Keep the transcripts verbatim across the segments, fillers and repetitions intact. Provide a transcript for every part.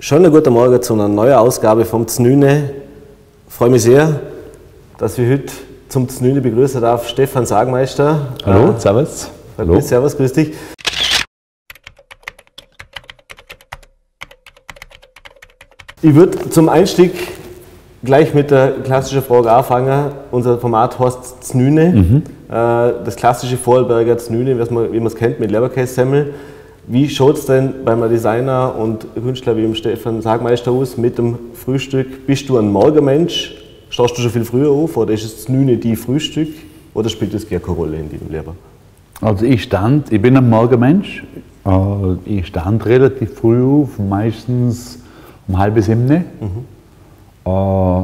Schönen guten Morgen zu einer neuen Ausgabe vom Znüne. Ich freue mich sehr, dass wir heute zum Znüne begrüßen darf Stefan Sagmeister. Hallo, äh, servus. Hallo. Servus, grüß dich. Ich würde zum Einstieg gleich mit der klassischen Frage anfangen. Unser Format heißt Znüne. Mhm. Das klassische Vorarlberger Znüne, wie man es kennt, mit Leberkässemmel. Wie schaut es denn bei einem Designer und Künstler wie dem Stefan Sagmeister aus mit dem Frühstück? Bist du ein Morgenmensch? Stehst du schon viel früher auf oder ist es Znüne die Frühstück oder spielt das gar keine Rolle in deinem Leben? Also ich stand, ich bin ein Morgenmensch. Ich stand relativ früh auf, meistens um halb sieben. Mhm. Äh,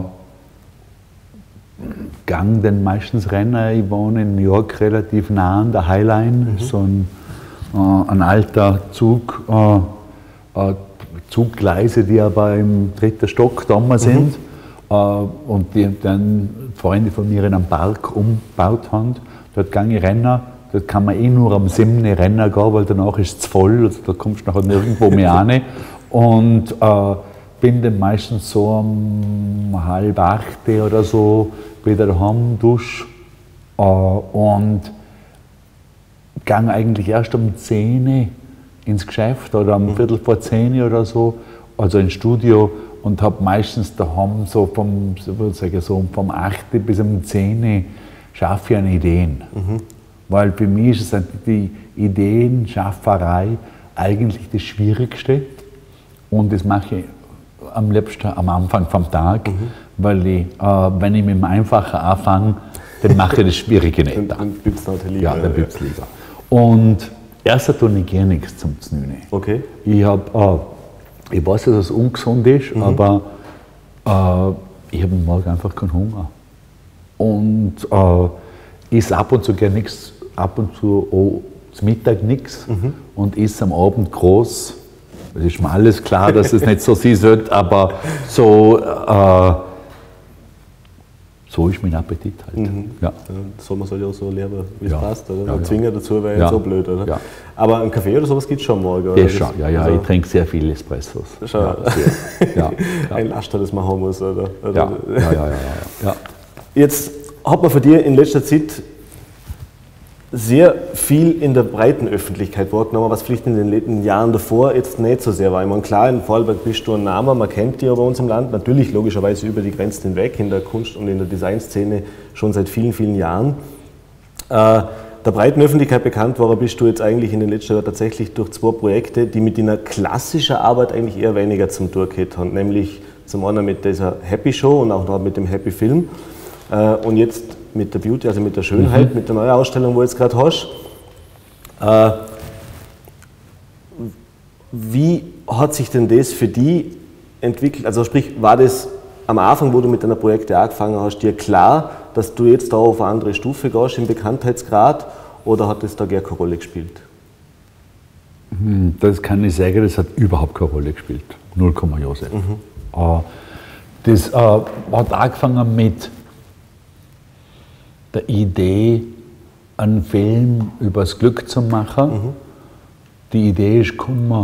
gang dann meistens Rennen. Ich wohne in New York relativ nah an der Highline, mhm. so ein, äh, ein alter Zug, äh, äh, Zuggleise, die aber im dritten Stock da sind, mhm. äh, und die dann Freunde von mir in einem Park umgebaut haben. Dort gang ich Rennen. Dort kann man eh nur am siebten Rennen gehen, weil danach ist es voll, also da kommst du nachher nirgendwo mehr rein. Und äh, bin dann meistens so um halb acht oder so wieder daheim, dusche äh, und gehe eigentlich erst um zehn ins Geschäft oder um Viertel vor zehn oder so, also ins Studio, und habe meistens daheim so vom, so würde ich sagen, so vom acht bis um zehn schaffe ich an Ideen. Mhm. Weil für mich ist es die Ideenschafferei eigentlich das Schwierigste, und das mache ich am liebsten am Anfang vom Tag, mhm. weil ich, äh, wenn ich mit dem Einfachen anfange, dann mache ich das Schwierige nicht. Dann, dann bleibt es halt lieber. Ja, dann bleibt es lieber. Und erst tue ich gar nichts zum Znüne. Okay. Ich, hab, äh, ich weiß, dass es ungesund ist, mhm. aber äh, ich habe am Morgen einfach keinen Hunger. Und äh, ich esse ab und zu gerne nichts, ab und zu oh, zum Mittag nichts, mhm. und esse am Abend groß. Es ist mir alles klar, dass es nicht so sein sollte, aber so, äh, so ist mein Appetit halt. Mhm. Ja. So, man soll ja auch so lernen, wie es ja. passt. Oder? Ja, ja. Zwingen dazu wäre ja. jetzt so blöd, oder? Ja. Aber einen Kaffee oder sowas gibt es schon morgen? Ja, schon. Ja, ja, also ich trinke sehr viel Espressos. Schon. Ja, ja. Ja. Ein Laster, das man haben muss, oder? oder? Ja. Ja, ja, ja, ja, ja. Jetzt hat man von dir in letzter Zeit sehr viel in der breiten Öffentlichkeit wahrgenommen, was vielleicht in den letzten Jahren davor jetzt nicht so sehr war. Ich meine, klar, in Vorarlberg bist du ein Name, man kennt dich ja bei uns im Land, natürlich logischerweise über die Grenzen hinweg, in der Kunst- und in der Designszene schon seit vielen, vielen Jahren. Äh, der breiten Öffentlichkeit bekannt war, bist du jetzt eigentlich in den letzten Jahren tatsächlich durch zwei Projekte, die mit deiner klassischen Arbeit eigentlich eher weniger zum Tun gehabt haben, nämlich zum einen mit dieser Happy Show und auch noch mit dem Happy Film, äh, und jetzt mit der Beauty, also mit der Schönheit, mhm. mit der neuen Ausstellung, wo du jetzt gerade hast. Äh, wie hat sich denn das für die entwickelt? Also sprich, war das am Anfang, wo du mit deinen Projekten angefangen hast, dir klar, dass du jetzt da auf eine andere Stufe gehst im Bekanntheitsgrad, oder hat das da gar keine Rolle gespielt? Das kann ich sagen, das hat überhaupt keine Rolle gespielt. null Komma null. Mhm. Das äh, hat angefangen mit der Idee, einen Film über das Glück zu machen. Mhm. Die Idee ist gekommen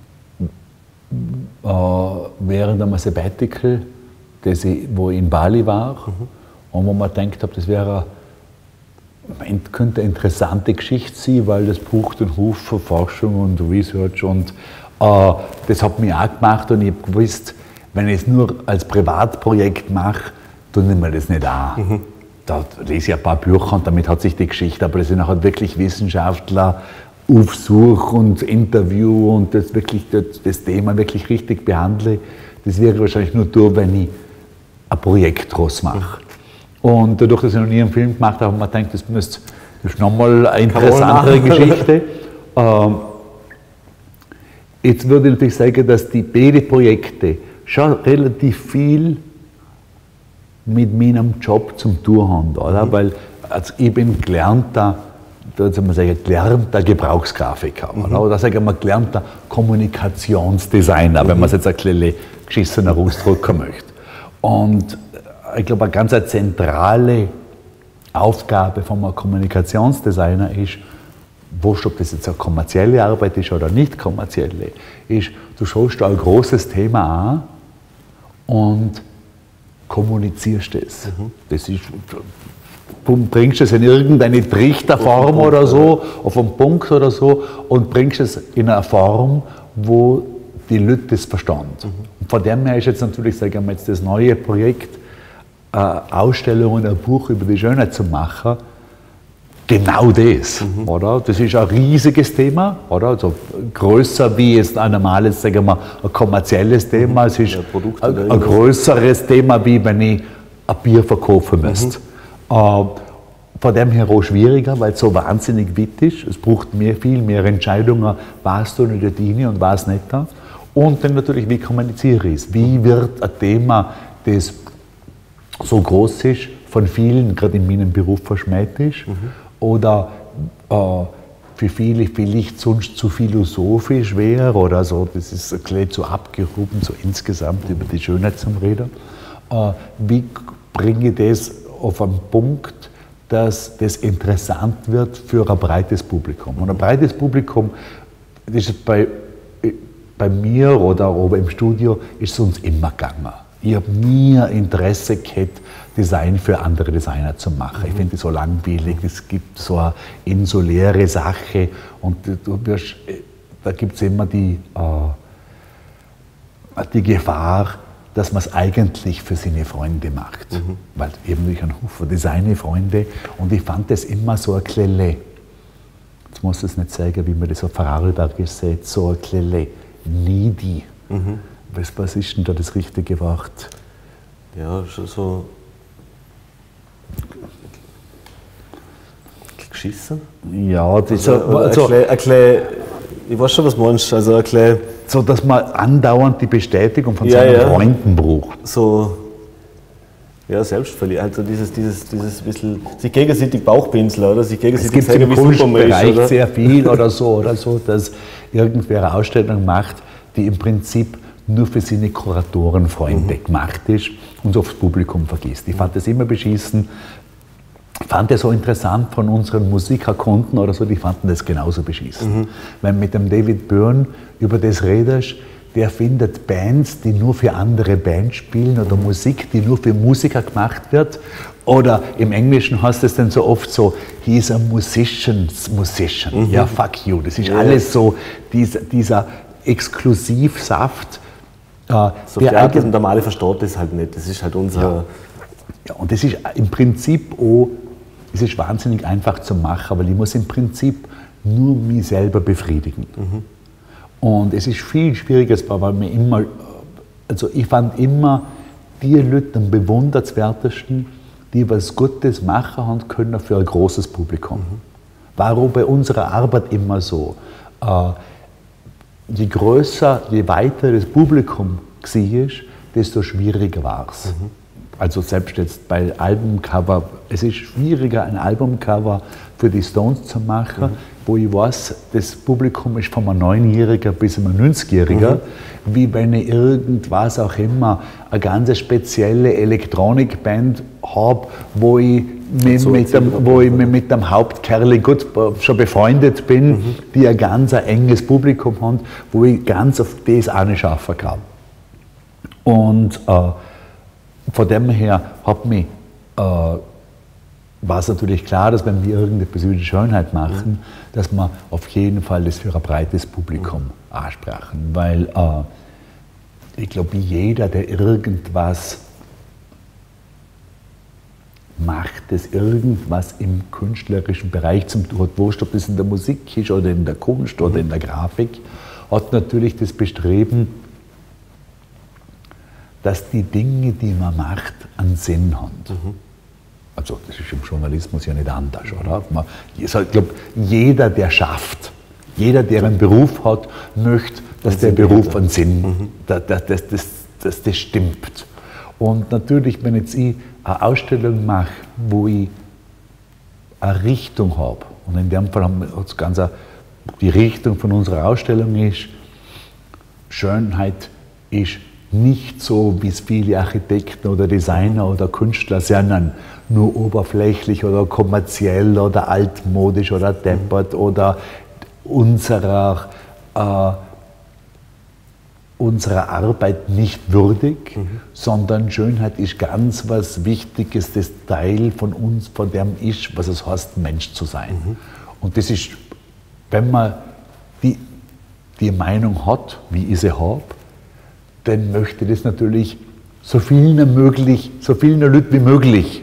äh, während einem Sabbatical, das ich, wo ich in Bali war, mhm. und wo man gedacht habe, das wäre eine, könnte eine interessante Geschichte sein, weil das braucht einen Haufen Forschung und Research, und äh, das hat mich auch gemacht, und ich habe gewusst, wenn ich es nur als Privatprojekt mache, tue ich mir das nicht an. Mhm. Da lese ich ein paar Bücher und damit hat sich die Geschichte, aber das sind auch wirklich Wissenschaftler, Aufsuch und Interview und das, wirklich, das, das Thema wirklich richtig behandle. Das wäre wahrscheinlich nur durch, wenn ich ein Projekt draus mache. Und dadurch, dass ich noch nie einen Film gemacht habe, habe ich mir gedacht, das, müsste, das ist nochmal eine interessantere Geschichte. ähm, jetzt würde ich natürlich sagen, dass die beiden Projekte schon relativ viel mit meinem Job zum tun haben, oder? Mhm. Weil also ich bin gelernter, da soll man sagen, gelernter Gebrauchsgrafiker, mhm. oder? Oder sagen wir gelernter Kommunikationsdesigner, mhm. wenn man es jetzt ein bisschen geschissener ausdrücken möchte. Und ich glaube, eine ganz zentrale Aufgabe von einem Kommunikationsdesigner ist, wurscht, ob das jetzt eine kommerzielle Arbeit ist oder nicht kommerzielle, ist, du schaust da ein großes Thema an und kommunizierst es. Mhm. Das ist, du bringst es in irgendeine Trichterform oder so, auf einen Punkt oder so und bringst es in eine Form, wo die Leute das verstehen. Mhm. Und von dem her ist jetzt natürlich, sagen wir jetzt, das neue Projekt, eine Ausstellung und ein Buch über die Schönheit zu machen, genau das, mhm. oder? Das ist ein riesiges Thema, oder? Also größer wie jetzt ein normales, sagen wir, ein kommerzielles Thema. Es ist ja, ein, ein größeres Thema, wie wenn ich ein Bier verkaufen müsste. Mhm. Äh, von dem her auch schwieriger, weil es so wahnsinnig weit ist. Es braucht mehr, viel mehr Entscheidungen, was tue ich dort rein und was nicht. Und dann natürlich, wie kommuniziere ich es? Wie wird ein Thema, das so groß ist, von vielen, gerade in meinem Beruf, verschmäht ist, mhm. oder äh, für viele vielleicht sonst zu philosophisch wäre oder so, das ist ein bisschen zu abgehoben, so insgesamt über die Schönheit zum Reden. Äh, wie bringe ich das auf einen Punkt, dass das interessant wird für ein breites Publikum? Und ein breites Publikum, das ist bei, bei mir oder auch im Studio, ist es uns immer gegangen. Ich habe nie Interesse gehabt, Design für andere Designer zu machen. Mhm. Ich finde das so langweilig, es gibt so eine insuläre Sache und du wirst, da gibt es immer die, äh, die Gefahr, dass man es eigentlich für seine Freunde macht. Mhm. Weil eben ich einen Haufen Designer-Freunde und ich fand das immer so ein Klele. Jetzt muss ich es nicht sagen, wie man das auf Vorarlberg sieht, so ein Klele, needy. Mhm. Was, was ist denn da das richtige Wort? Ja, schon so. Geschissen? Ja, das also, also, ein klein, ein klein, ich weiß schon, was du meinst. Also ein klein, so, dass man andauernd die Bestätigung von ja, seinen ja. Freunden braucht. So, ja, selbstverliebt. Also dieses, dieses, dieses bisschen, sich gegenseitig Bauchpinseln oder sich gegenseitig zeigen, wie super man ist. Es gibt im sehr viel oder so, oder so, dass irgendwer eine Ausstellung macht, die im Prinzip nur für seine Kuratorenfreunde mhm. gemacht ist und aufs Publikum vergisst. Ich fand das immer beschissen. Ich fand das so interessant von unseren Musikerkunden oder so, die fanden das genauso beschissen. Mhm. Wenn mit dem David Byrne über das redest, der findet Bands, die nur für andere Bands spielen oder Musik, die nur für Musiker gemacht wird. Oder im Englischen heißt es dann so oft so, he is a musician's musician. Mhm. Ja, fuck you. Das ist yeah. alles so, dieser, dieser Exklusivsaft. Äh, so der der normale versteht das halt nicht. Das ist halt unser. Ja. Ja, und das ist im Prinzip auch, es ist wahnsinnig einfach zu machen, weil ich muss im Prinzip nur mich selber befriedigen. Mhm. Und es ist viel schwieriger, weil mir immer, also ich fand immer die Leute am bewundernswertesten, die was Gutes machen haben können für ein großes Publikum. Mhm. War auch bei unserer Arbeit immer so. Äh, je größer, je weiter das Publikum war, desto schwieriger war es. Mhm. Also selbst jetzt bei Albumcover, es ist schwieriger, ein Albumcover für die Stones zu machen, mhm. wo ich weiß, das Publikum ist von einem Neunjähriger bis einem neunzigjähriger, mhm. wie wenn ich irgendwas auch immer, eine ganz spezielle Elektronikband habe, wo ich mit, so mit, dem, wo ich mit dem Hauptkerl gut schon befreundet bin, mhm. die ein ganz ein enges Publikum haben, wo ich ganz auf das auch nicht schaffen kann. Und äh, von dem her hat mich, äh, war es natürlich klar, dass wenn wir irgendeine persönliche Schönheit machen, mhm. dass wir auf jeden Fall das für ein breites Publikum mhm. ansprechen. Weil äh, ich glaube, jeder, der irgendwas macht, das irgendwas im künstlerischen Bereich zum tun hat, wurscht, ob das in der Musik ist oder in der Kunst oder in der Grafik, hat natürlich das Bestreben, dass die Dinge, die man macht, einen Sinn haben. Mhm. Also das ist im Journalismus ja nicht anders, oder? Man, ich glaube, jeder, der schafft, jeder, der einen Beruf hat, möchte, dass der Beruf einen Sinn, mhm. dass, dass, dass, dass, dass das stimmt. Und natürlich, wenn jetzt ich eine Ausstellung mache, wo ich eine Richtung habe, und in dem Fall haben wir uns ganz eine, die Richtung von unserer Ausstellung ist, Schönheit ist nicht so, wie es viele Architekten oder Designer oder Künstler sind, nur oberflächlich oder kommerziell oder altmodisch oder deppert mhm. oder unserer, äh, unserer Arbeit nicht würdig, mhm. sondern Schönheit ist ganz was Wichtiges, das Teil von uns, von dem ist, was es heißt, Mensch zu sein. Mhm. Und das ist, wenn man die, die Meinung hat, wie ich sie habe, dann möchte das natürlich so vielen möglich, so vielen Leuten wie möglich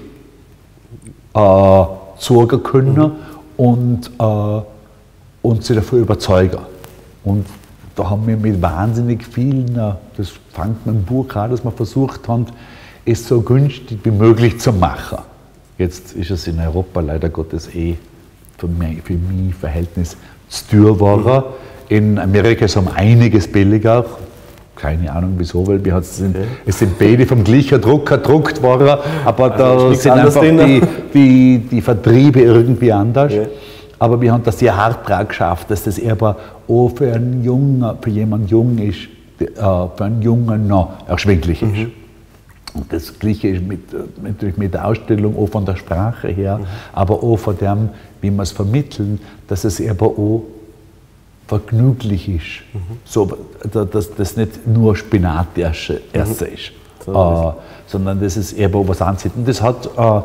äh, sorgen können mhm. und, äh, und sie dafür überzeugen. Und da haben wir mit wahnsinnig vielen, das fängt mit dem Buch an, dass wir versucht haben, es so günstig wie möglich zu machen. Jetzt ist es in Europa leider Gottes eh für mich, für mich Verhältnis zu teuer geworden. Mhm. In Amerika ist es um einiges billiger. Keine Ahnung wieso, weil wir sind, okay. es sind beide vom gleichen Drucker gedruckt worden, aber also da sind einfach die, die, die Vertriebe irgendwie anders. Okay. Aber wir haben das sehr hart dran geschafft, dass das aber auch für einen Jungen, für jemanden jung ist, für einen Jungen noch erschwinglich ist. Mhm. Und das Gleiche ist mit, natürlich mit der Ausstellung, auch von der Sprache her, mhm. aber auch von dem, wie wir es vermitteln, dass es aber auch vergnüglich ist. Mhm. So, dass das nicht nur Spinat der erste mhm. ist, so äh, sondern das ist eher was anzieht. Und das hat, äh,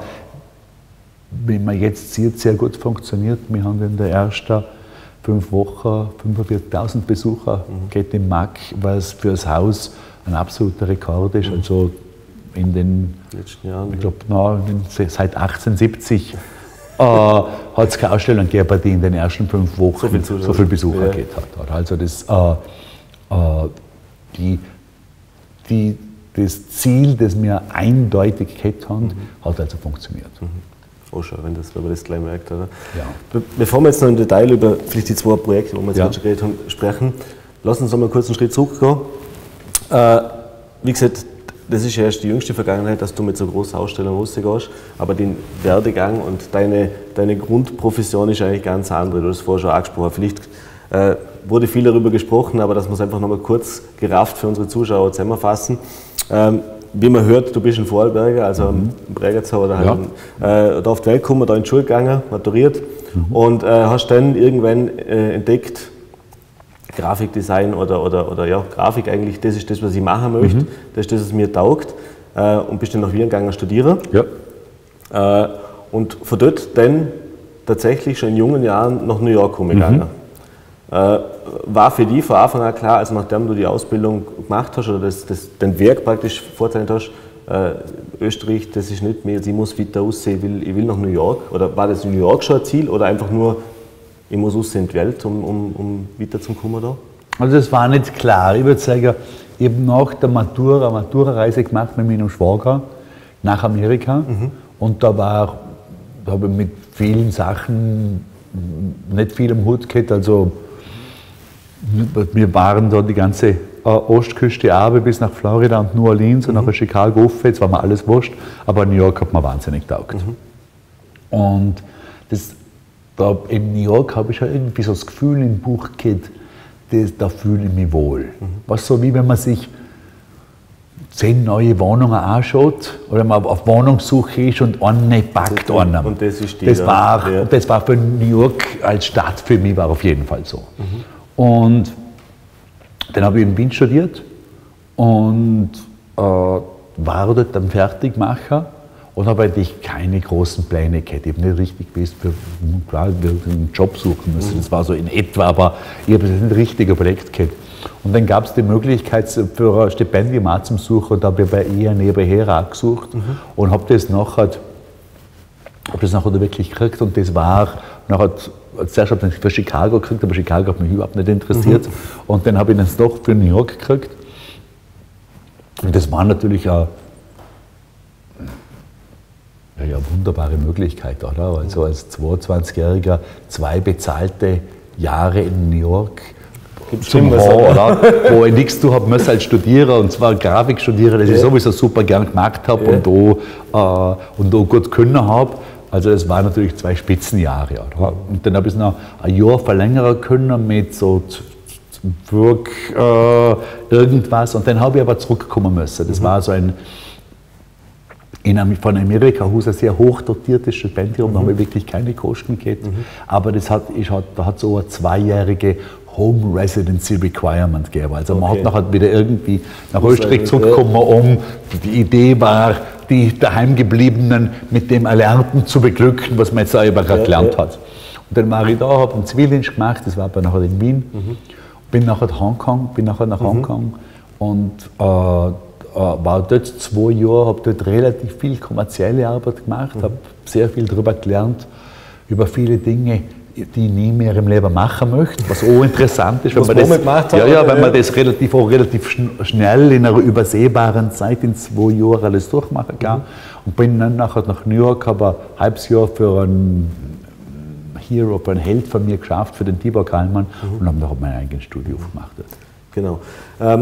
wie man jetzt sieht, sehr gut funktioniert. Wir haben in der ersten fünf Wochen fünfundvierzigtausend Besucher, mhm. geht im M A C, was für das Haus ein absoluter Rekord ist. Mhm. Also in den letzten Jahren, ich glaube, seit achtzehnhundertsiebzig äh, hat es keine Ausstellung gegeben, die in den ersten fünf Wochen so viele so viel Besucher ja. gehabt hat. Also das, äh, äh, die, die, das Ziel, das wir eindeutig gehabt haben, mhm. hat also funktioniert. Mhm. Oh, schon, wenn, das, wenn man das gleich merkt. Oder? Ja. Be bevor wir jetzt noch im Detail über vielleicht die zwei Projekte, wo wir jetzt ja. schon geredet haben, sprechen, lass uns noch mal kurz einen Schritt zurückgehen. Äh, wie gesagt, das ist ja erst die jüngste Vergangenheit, dass du mit so einer großen Ausstellung rausgehst, aber den Werdegang und deine, deine Grundprofession ist eigentlich ganz andere. Du hast es vorher schon angesprochen. Vielleicht äh, wurde viel darüber gesprochen, aber dass wir es einfach noch mal kurz gerafft für unsere Zuschauer zusammenfassen. Ähm, wie man hört, du bist ein Vorarlberger, also mhm. ein Bregenzer oder halt ja. äh, da auf die Welt gekommen, da in die Schule gegangen, maturiert mhm. und äh, hast dann irgendwann äh, entdeckt, Grafikdesign oder, oder, oder ja, Grafik eigentlich, das ist das, was ich machen möchte, mhm. das ist das, was mir taugt äh, und bist dann nach Wien gegangen studieren. Ja. Äh, und von dort dann tatsächlich schon in jungen Jahren nach New York gegangen. Mhm. Äh, war für dich von Anfang an klar, also nachdem du die Ausbildung gemacht hast oder das, das, den Werk praktisch vorzeichnet hast, äh, Österreich, das ist nicht mehr, ich muss weiter aussehen, ich will, ich will nach New York? Oder war das in New York schon ein Ziel oder einfach nur, ich muss aussehen in die Welt, um, um, um weiter zum kommen da? Also das war nicht klar. Ich würde sagen, ich habe nach der Matura eine Matura-Reise gemacht mit meinem Schwager nach Amerika mhm. und da war, da habe ich mit vielen Sachen nicht viel am Hut gehabt, also wir waren da die ganze äh, Ostküste runter bis nach Florida und New Orleans mhm. und nach Chicago rauf, jetzt war mir alles wurscht, aber New York hat mir wahnsinnig getaugt. Mhm. Und das, da in New York habe ich ja irgendwie so das Gefühl im Buch gehabt, das, da fühle ich mich wohl. Mhm. Was so wie wenn man sich zehn neue Wohnungen anschaut oder man auf Wohnungssuche ist und eine packt einen. Und das ist die, das war, ja. das war für New York als Stadt für mich war auf jeden Fall so. Mhm. Und dann habe ich in Wien studiert und äh, war dort am Fertigmacher und habe eigentlich keine großen Pläne gehabt. Ich habe nicht richtig gewusst, für, klar, wir einen Job suchen müssen. Das war so in etwa, aber ich habe nicht richtig überlegt gehabt. Und dann gab es die Möglichkeit für ein Stipendium auch zum Suchen und da habe ich bei ihr nebenher auch gesucht mhm. und habe das nachher, habe das nachher wirklich gekriegt und das war nachher, zuerst habe ich für Chicago gekriegt, aber Chicago hat mich überhaupt nicht interessiert. Mhm. Und dann habe ich das doch für New York gekriegt. Und das war natürlich eine, ja, eine wunderbare Möglichkeit, oder? Also als zweiundzwanzigjähriger zwei bezahlte Jahre in New York Gibt's zum Haar, oder? Wo ich nichts tun habe müssen als Studieren, und zwar Grafik studieren, das ja. ich sowieso super gern gemacht habe ja. und, da, äh, und da gut können habe. Also das waren natürlich zwei Spitzenjahre. Oder? Und dann habe ich es noch ein Jahr verlängern können mit so Work, äh, irgendwas. Und dann habe ich aber zurückkommen müssen. Das mhm. war so ein, in, von Amerika aus ein sehr hoch dotiertes Stipendium, mhm. da habe ich wirklich keine Kosten gehabt. Mhm. Aber das hat, ich hat, da hat so eine zweijährige Home Residency Requirement gegeben. Also man okay. hat nachher wieder irgendwie nach Österreich zurückgekommen, um, die Idee war, die Daheimgebliebenen mit dem Erlernten zu beglücken, was man jetzt selber gerade gelernt ja. hat. Und dann war ich da, habe einen Zivildienst gemacht, das war aber nachher in Wien, mhm. bin nachher nach Hongkong, bin nachher nach mhm. Hongkong und äh, war dort zwei Jahre, habe dort relativ viel kommerzielle Arbeit gemacht, mhm. habe sehr viel darüber gelernt, über viele Dinge, die ich nie mehr im Leben machen möchte, was auch interessant ist, wenn man das, gemacht hat, ja, ja, wenn ja. man das relativ, auch relativ schnell in einer übersehbaren Zeit in zwei Jahren alles durchmachen kann. Mhm. Und bin dann nachher nach New York, habe ein halbes Jahr für einen Hero, für einen Held von mir geschafft, für den Tibor Kallmann mhm. und habe nachher mein eigenes Studio aufgemacht. Genau. Ähm,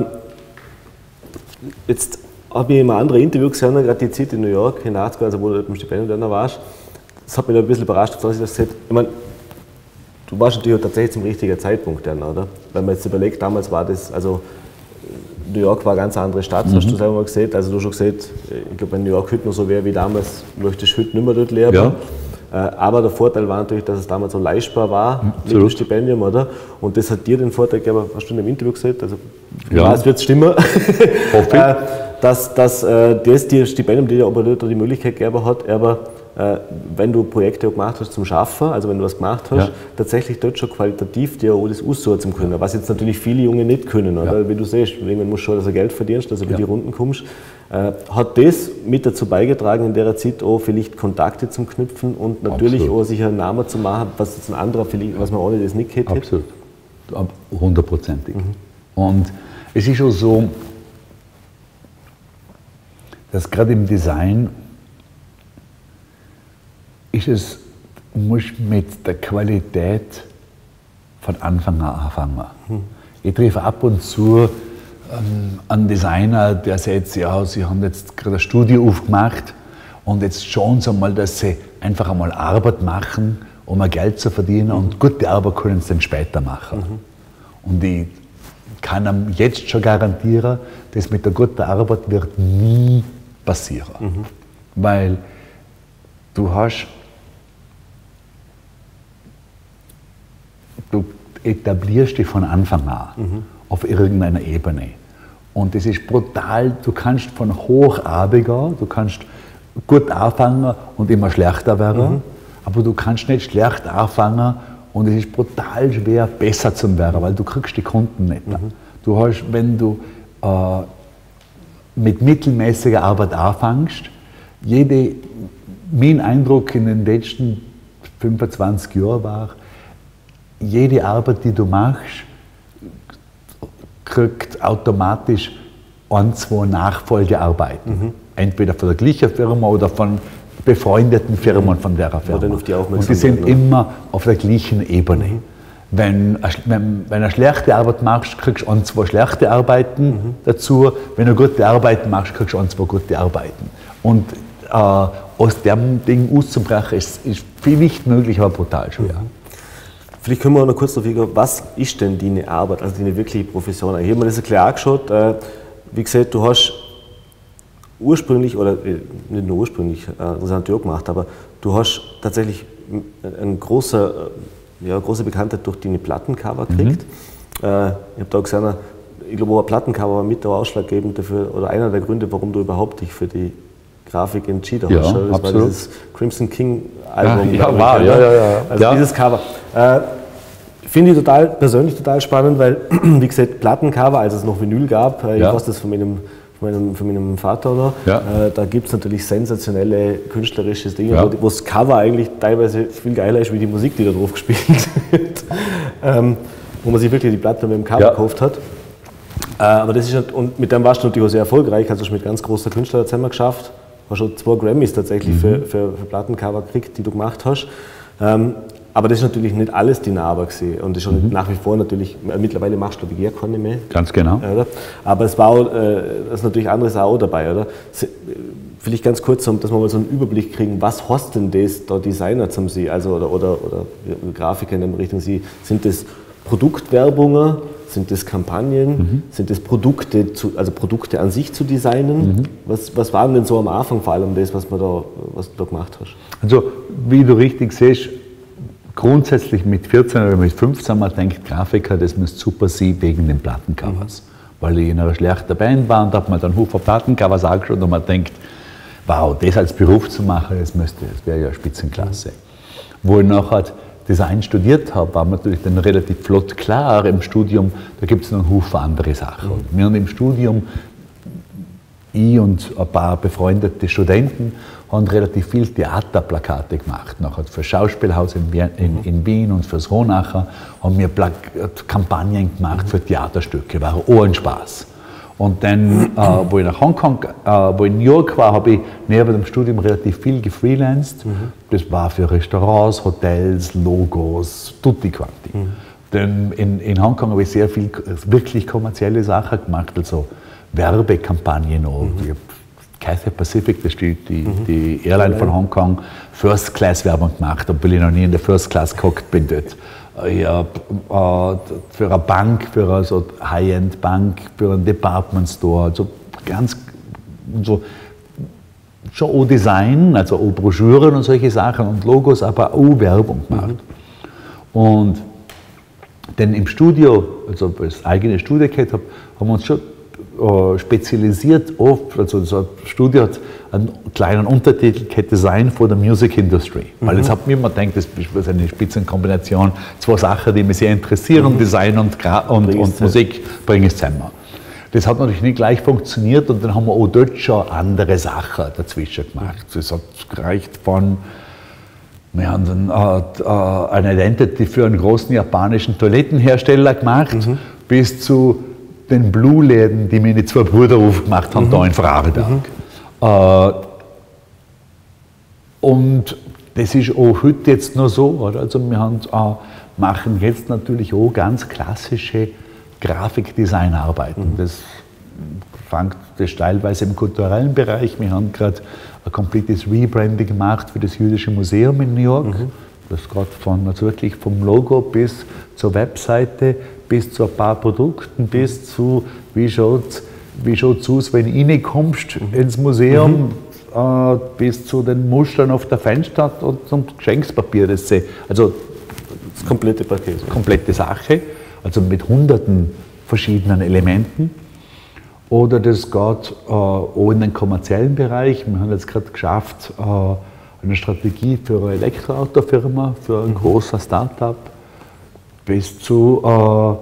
jetzt habe ich immer andere Interviews gesehen, gerade die Zeit in New York, in den achtziger, also wo du mit dem Stipendium dann warst. Das hat mich ein bisschen überrascht, dass ich das gesagt habe. Ich meine, du warst natürlich tatsächlich zum richtigen Zeitpunkt dann, oder? Wenn man jetzt überlegt, damals war das, also New York war eine ganz andere Stadt, mhm. hast du selber mal gesehen. Also du hast schon gesagt, ich glaube, wenn New York heute noch so wäre wie damals, möchtest du heute nicht mehr dort leben. Ja. Aber der Vorteil war natürlich, dass es damals so leistbar war mhm, mit dem Stipendium, oder? Und das hat dir den Vorteil gegeben, hast du in dem Interview gesagt, also ja. es wird stimmen, dass, dass äh, das dir Stipendium dir aber dort die Möglichkeit gegeben hat, aber äh, wenn du Projekte gemacht hast zum Schaffen, also wenn du was gemacht hast, ja. tatsächlich dort schon qualitativ dir auch das aussuchen können, was jetzt natürlich viele Junge nicht können, oder? Ja. Wie du siehst, irgendwann musst du schon, dass du Geld verdienst, dass du über ja. die Runden kommst. Äh, hat das mit dazu beigetragen, in der Zeit auch vielleicht Kontakte zum Knüpfen und natürlich Absolut. auch sich einen Namen zu machen, was jetzt ein anderer vielleicht, was man ohne das nicht hätte? Absolut, hundertprozentig. Mhm. Und es ist schon so, dass gerade im Design ist es, muss mit der Qualität von Anfang an anfangen. Mhm. Ich treffe ab und zu ähm, einen Designer, der sagt, ja, sie haben jetzt gerade ein Studio aufgemacht und jetzt schauen sie mal, dass sie einfach einmal Arbeit machen, um ein Geld zu verdienen mhm. und gute Arbeit können sie dann später machen. Mhm. Und ich kann ihm jetzt schon garantieren, dass mit der guten Arbeit wird nie passieren. Mhm. Weil du hast, du etablierst dich von Anfang an mhm. auf irgendeiner Ebene. Und das ist brutal, du kannst von hoch runtergehen, du kannst gut anfangen und immer schlechter werden, mhm. aber du kannst nicht schlecht anfangen und es ist brutal schwer, besser zu werden, weil du kriegst die Kunden nicht. Mhm. Du hast, wenn du äh, mit mittelmäßiger Arbeit anfängst, jede, mein Eindruck in den letzten fünfundzwanzig Jahren war, jede Arbeit, die du machst, kriegt automatisch ein, zwei Nachfolgearbeiten. Mhm. Entweder von der gleichen Firma oder von befreundeten Firmen von der Firma. Oder auf die Und die sind werden. immer auf der gleichen Ebene. Mhm. Wenn, wenn, wenn du eine schlechte Arbeit machst, kriegst du ein, zwei schlechte Arbeiten mhm. dazu. Wenn du gute Arbeiten machst, kriegst du ein, zwei gute Arbeiten. Und äh, aus dem Ding auszubrechen, ist, ist viel nicht möglich, aber brutal schwer. Mhm. Vielleicht können wir noch kurz darauf eingehen, was ist denn deine Arbeit, also deine wirkliche Profession? Ich habe mir das ein bisschen angeschaut. Äh, wie gesagt, du hast ursprünglich, oder nicht nur ursprünglich, äh, das hat Jörg gemacht, aber du hast tatsächlich einen großen Ja, große Bekanntheit durch deine Plattencover gekriegt. Mhm. Äh, ich habe da gesehen, ich glaube, auch ein Plattencover war mit der ausschlaggebend dafür, oder einer der Gründe, warum du überhaupt dich für die Grafik entschieden ja, hast. Das absolut. war dieses Crimson King Album. Ja, ja, war, ja, ja, ja. Also ja. dieses Cover. Äh, Finde ich total, persönlich total spannend, weil, wie gesagt, Plattencover, als es noch Vinyl gab, äh, ja. ich weiß das von meinem Von meinem, von meinem Vater, oder? Ja. Äh, da gibt es natürlich sensationelle künstlerische Dinge, ja. wo das Cover eigentlich teilweise viel geiler ist, wie die Musik, die da drauf gespielt wird. ähm, wo man sich wirklich die Platte mit dem Cover ja. gekauft hat. Äh, aber das ist, und mit dem warst du natürlich auch sehr erfolgreich, hast du schon mit ganz großen Künstlern zusammen geschafft. Hast schon zwei Grammys tatsächlich mhm. für, für, für Plattencover gekriegt, die du gemacht hast. Ähm, Aber das ist natürlich nicht alles die Arbeit gewesen. Und das ist mhm. nach wie vor natürlich, mittlerweile machst du, glaube ich, gar keine mehr. Ganz genau. Oder? Aber es war auch, äh, das ist natürlich anderes auch dabei, oder? Vielleicht ganz kurz, dass wir mal so einen Überblick kriegen, was hast denn das da Designer zum Sie, also oder, oder, oder Grafiker in der Richtung Sie? Sind das Produktwerbungen? Sind das Kampagnen? Mhm. Sind das Produkte, zu, also Produkte an sich zu designen? Mhm. Was, was war denn so am Anfang vor allem das, was, man da, was du da gemacht hast? Also, wie du richtig siehst, grundsätzlich mit vierzehn oder mit fünfzehn, man denkt, Grafiker, das müsste super sein wegen den Plattencovers. Mhm. Weil ich in einer schlechten Band war und da hat man dann Haufen Plattencovers angeschaut und man denkt, wow, das als Beruf zu machen, das, müsste, das wäre ja Spitzenklasse. Mhm. Wo ich nachher Design studiert habe, war natürlich dann relativ flott klar im Studium, da gibt es noch einen Haufen andere Sachen. Mhm. Wir haben im Studium, ich und ein paar befreundete Studenten, haben relativ viel Theaterplakate gemacht. Nachher für das Schauspielhaus in, in, in Wien und fürs Ronacher haben wir Plak Kampagnen gemacht mhm. für Theaterstücke, war auch ein Spaß. Und dann, äh, wo ich nach Hongkong, äh, wo ich in New York war, habe ich neben dem Studium relativ viel gefreelanced. Mhm. Das war für Restaurants, Hotels, Logos, tutti quanti. Mhm. Denn in, in Hongkong habe ich sehr viel wirklich kommerzielle Sachen gemacht, also Werbekampagnen auch. Mhm. Ich habe Cathay Pacific, das ist die, die, mhm. die Airline von Hongkong, First Class Werbung gemacht, obwohl ich noch nie in der First Class gehockt bin dort. Ich habe äh, für eine Bank, für eine so High-End-Bank, für einen Department Store, also ganz so, schon auch Design, also auch Broschüren und solche Sachen und Logos, aber auch Werbung gemacht. Mhm. Und denn im Studio, also das eigene Studio gehabt habe, haben wir uns schon äh, spezialisiert oft, also das Studio hat einen kleinen Untertitel gehabt, Design for the Music Industry. Mhm. Weil jetzt hat mir immer gedacht, das ist eine Spitzenkombination, zwei Sachen, die mich sehr interessieren, mhm. Design und, und, und Musik bringen es zusammen. Das hat natürlich nicht gleich funktioniert und dann haben wir auch dort schon andere Sachen dazwischen gemacht. Das hat gereicht von, wir haben dann äh, äh, eine Identity für einen großen japanischen Toilettenhersteller gemacht, mhm. bis zu den Blue-Läden, die meine zwei Brüder aufgemacht haben, mhm. da in Vorarlberg. Mhm. Äh, und das ist auch heute jetzt noch so. Oder? Also wir haben, äh, machen jetzt natürlich auch ganz klassische Grafikdesignarbeiten. Mhm. Das fängt das teilweise im kulturellen Bereich. Wir haben gerade ein komplettes Rebranding gemacht für das Jüdische Museum in New York. Mhm. Das geht von, also wirklich vom Logo bis zur Webseite, bis zu ein paar Produkten, bis zu, wie schaut wie schaut's aus, wenn du reinkommst mhm. ins Museum, mhm. äh, bis zu den Mustern auf der Fenster und zum Geschenkspapier. Das ist also das komplette Paket. Komplette Sache, also mit hunderten verschiedenen Elementen. Oder das geht äh, auch in den kommerziellen Bereich. Wir haben jetzt gerade geschafft, äh, eine Strategie für eine Elektroautofirma, für ein mhm. großes Start-up, bis zu, äh,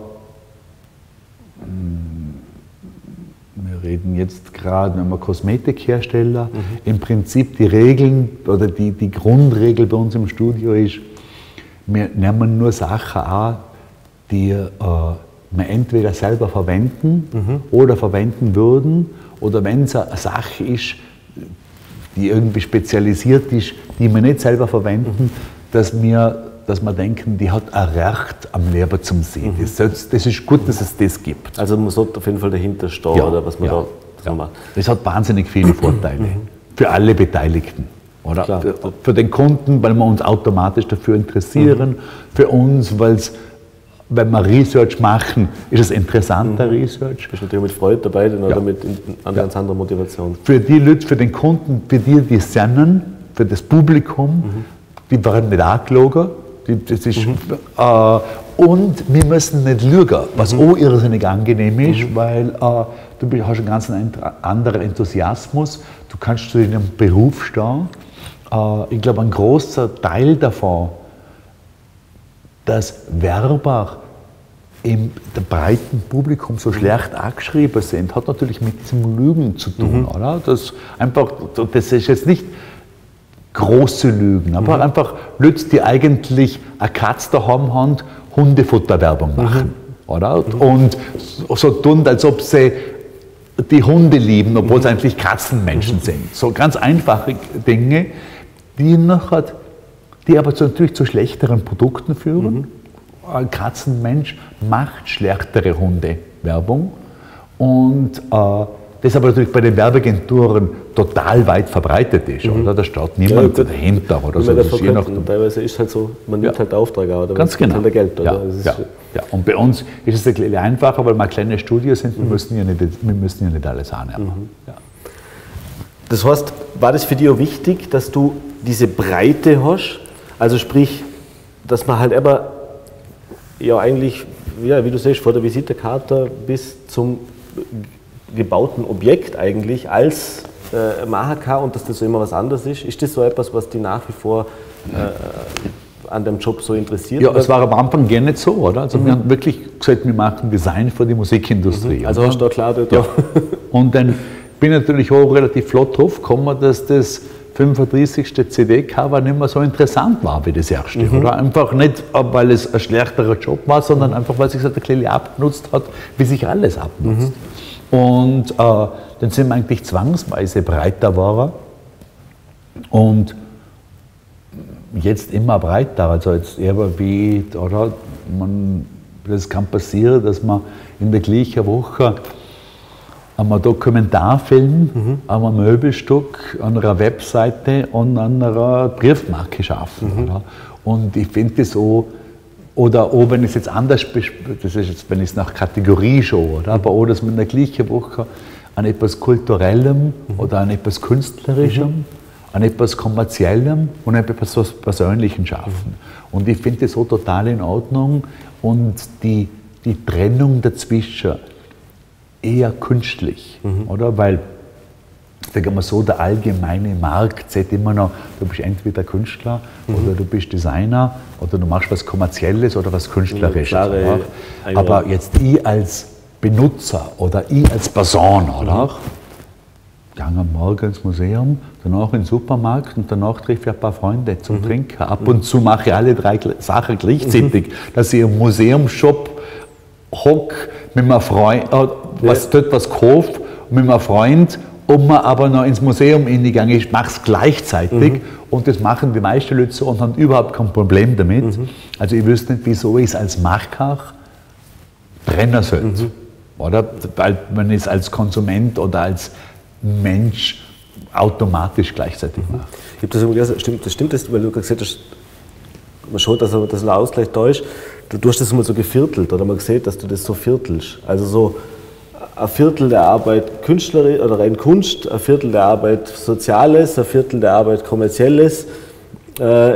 wir reden jetzt gerade, wenn wir Kosmetikhersteller, mhm. im Prinzip die Regeln oder die, die Grundregel bei uns im Studio ist, wir nehmen nur Sachen an, die äh, wir entweder selber verwenden mhm. oder verwenden würden, oder wenn es eine Sache ist, die irgendwie spezialisiert ist, die wir nicht selber verwenden, mhm. dass wir dass wir denken, die hat ein Recht am Leben zum Sehen. Mhm. Das, das ist gut, dass es das gibt. Also man sollte auf jeden Fall dahinter stehen, ja, oder was man ja, da das ja. macht. Das hat wahnsinnig viele Vorteile mhm. für alle Beteiligten. Oder? Klar. Für, für den Kunden, weil wir uns automatisch dafür interessieren, mhm. für uns, weil es, wenn wir Research machen, ist es interessanter mhm. Research. Bist du natürlich mit Freude dabei oder ja. mit einer ganz ja. anderen Motivation? Für die Leute, für den Kunden, für die, die senden, für das Publikum, mhm. die werden nicht angelogen. Das ist, mhm. äh, und wir müssen nicht lügen, was mhm. auch irrsinnig angenehm ist, mhm. weil äh, du hast einen ganz anderen Enthusiasmus, du kannst zu deinem Beruf stehen. Äh, ich glaube, ein großer Teil davon, dass Werber im breiten Publikum so schlecht angeschrieben sind, hat natürlich mit diesem Lügen zu tun. Mhm. Oder? Das, einfach, das ist jetzt nicht große Lügen, aber mhm. einfach Leute, die eigentlich eine Katze daheim haben, Hundefutterwerbung machen. Mhm. Oder? Mhm. Und so tun, als ob sie die Hunde lieben, obwohl mhm. sie eigentlich Katzenmenschen mhm. sind. So ganz einfache Dinge, die, nachher, die aber zu, natürlich zu schlechteren Produkten führen. Mhm. Ein Katzenmensch macht schlechtere Hundewerbung und äh, das aber natürlich bei den Werbeagenturen total weit verbreitet ist, mhm. oder? Da steht niemand ja, dahinter oder so. Das je nach teilweise ist halt so, man nimmt ja. halt Auftrag auch, oder ganz genau. Halt Geld, oder? Ja. Ja. Ja. Und bei uns ist es ein bisschen einfacher, weil wir kleine Studios sind, wir, mhm. müssen, ja nicht, wir müssen ja nicht alles annehmen. Mhm. Ja. Das heißt, war das für dich auch wichtig, dass du diese Breite hast? Also sprich, dass man halt immer, ja eigentlich, ja, wie du siehst, vor der Visitekarte bis zum gebauten Objekt eigentlich als äh, machen kann und dass das so immer was anderes ist. Ist das so etwas, was dich nach wie vor äh, an dem Job so interessiert? Ja, oder? Es war am Anfang gar nicht so, oder? Also mhm. wir haben wirklich gesagt, wir machen Design für die Musikindustrie. Mhm. Also oder? Hast du da klar dort ja. Und dann bin ich natürlich auch relativ flott drauf gekommen, dass das fünfunddreißigste C D-Cover nicht mehr so interessant war wie das erste. Mhm. Oder? Einfach nicht, weil es ein schlechterer Job war, sondern einfach, weil es sich halt ein bisschen abgenutzt hat, wie sich alles abnutzt. Mhm. Und äh, dann sind wir eigentlich zwangsweise breiter geworden und jetzt immer breiter. Also jetzt eher wie, oder? Man, das kann passieren, dass man in der gleichen Woche einen Dokumentarfilm, mhm. ein Möbelstück, an einer Webseite und an einer Briefmarke schaffen. Mhm. Oder? Und ich finde das so, oder auch wenn ich es jetzt anders, das ist jetzt, wenn ich es nach Kategorie schaue, oder? Aber auch, dass man in der gleichen Woche an etwas Kulturellem mhm. oder an etwas Künstlerischem, mhm. an etwas Kommerziellem und an etwas Persönlichem schaffen. Mhm. Und ich finde das so total in Ordnung und die, die Trennung dazwischen eher künstlich, mhm. oder? Weil, sagen wir so, der allgemeine Markt sieht immer noch, du bist entweder Künstler mhm. oder du bist Designer oder du machst was Kommerzielles oder was Künstlerisches. Ja, klare, aber jetzt ich als Benutzer oder ich als Person, oder? Mhm. Gehe am Morgen ins Museum, danach in den Supermarkt und danach treffe ich ein paar Freunde zum mhm. Trinken. Ab und zu mache ich alle drei Sachen gleichzeitig, mhm. dass ich im Museumsshop hocke mit einem Freund, äh, was dort was kaufe, mit einem Freund, ob man aber noch ins Museum hingegangen ist, mache es gleichzeitig. Mhm. Und das machen die meisten Leute so und haben überhaupt kein Problem damit. Mhm. Also ich wüsste nicht, wieso ich es als Macher trennen sollte. Mhm. Oder? Weil man es als Konsument oder als Mensch automatisch gleichzeitig mhm. macht. Ich habe das immer gesagt, stimmt, das stimmt, das, weil du gesagt hast, man schaut, dass, dass ein Ausgleich da ist. Du, du hast das immer so geviertelt, oder man sieht, dass du das so viertelst. Also so ein Viertel der Arbeit Künstlerin oder rein Kunst, ein Viertel der Arbeit Soziales, ein Viertel der Arbeit Kommerzielles. Äh,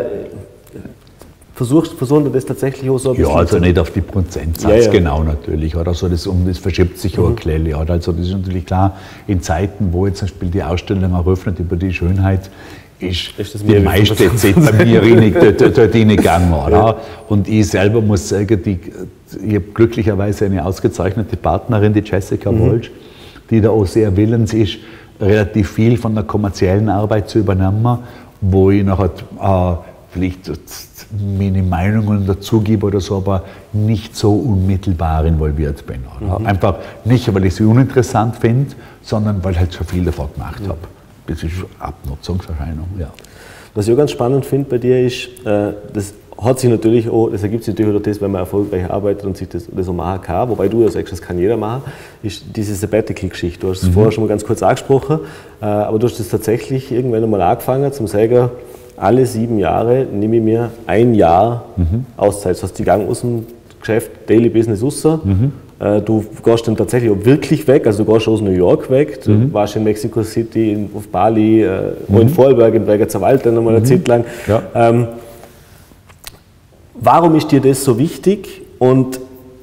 versuchst, versuchen wir das tatsächlich auch so ein bisschen? Ja, also nicht auf die Prozentsatz, ja, ja. genau natürlich. Oder so, das, um, das verschiebt sich mhm. auch ein bisschen. Oder? Also das ist natürlich klar, in Zeiten, wo jetzt zum Beispiel die Ausstellung eröffnet über die Schönheit, ist, ist die meiste Zeit bei mir dort hineingegangen. Ja. Und ich selber muss sagen, die, ich habe glücklicherweise eine ausgezeichnete Partnerin, die Jessica mhm. Walsh, die da auch sehr willens ist, relativ viel von der kommerziellen Arbeit zu übernehmen, wo ich nachher äh, vielleicht meine Meinungen dazugebe oder so, aber nicht so unmittelbar involviert bin. Oder? Mhm. Einfach nicht, weil ich sie uninteressant finde, sondern weil ich halt schon viel davon gemacht mhm. habe. Das ist Abnutzungserscheinung, ja. Was ich auch ganz spannend finde bei dir ist, äh, das hat sich natürlich auch, das ergibt sich natürlich auch das, wenn man erfolgreich arbeitet und sich das, das so machen kann, wobei du ja sagst, das kann jeder machen, ist diese Sabbatical-Geschichte. Du hast es mhm. vorher schon mal ganz kurz angesprochen, äh, aber du hast das tatsächlich irgendwann einmal angefangen zum sagen, alle sieben Jahre nehme ich mir ein Jahr mhm. Auszeit. Das heißt, ich gehe aus dem Geschäft, Daily Business raus. Mhm. Du gehst dann tatsächlich auch wirklich weg, also du gehst aus New York weg, du mhm. warst in Mexico City, in, auf Bali, äh, mhm. in Vorarlberg, in Bregenzer Wald dann nochmal eine mhm. Zeit lang. Ja. Ähm, warum ist dir das so wichtig und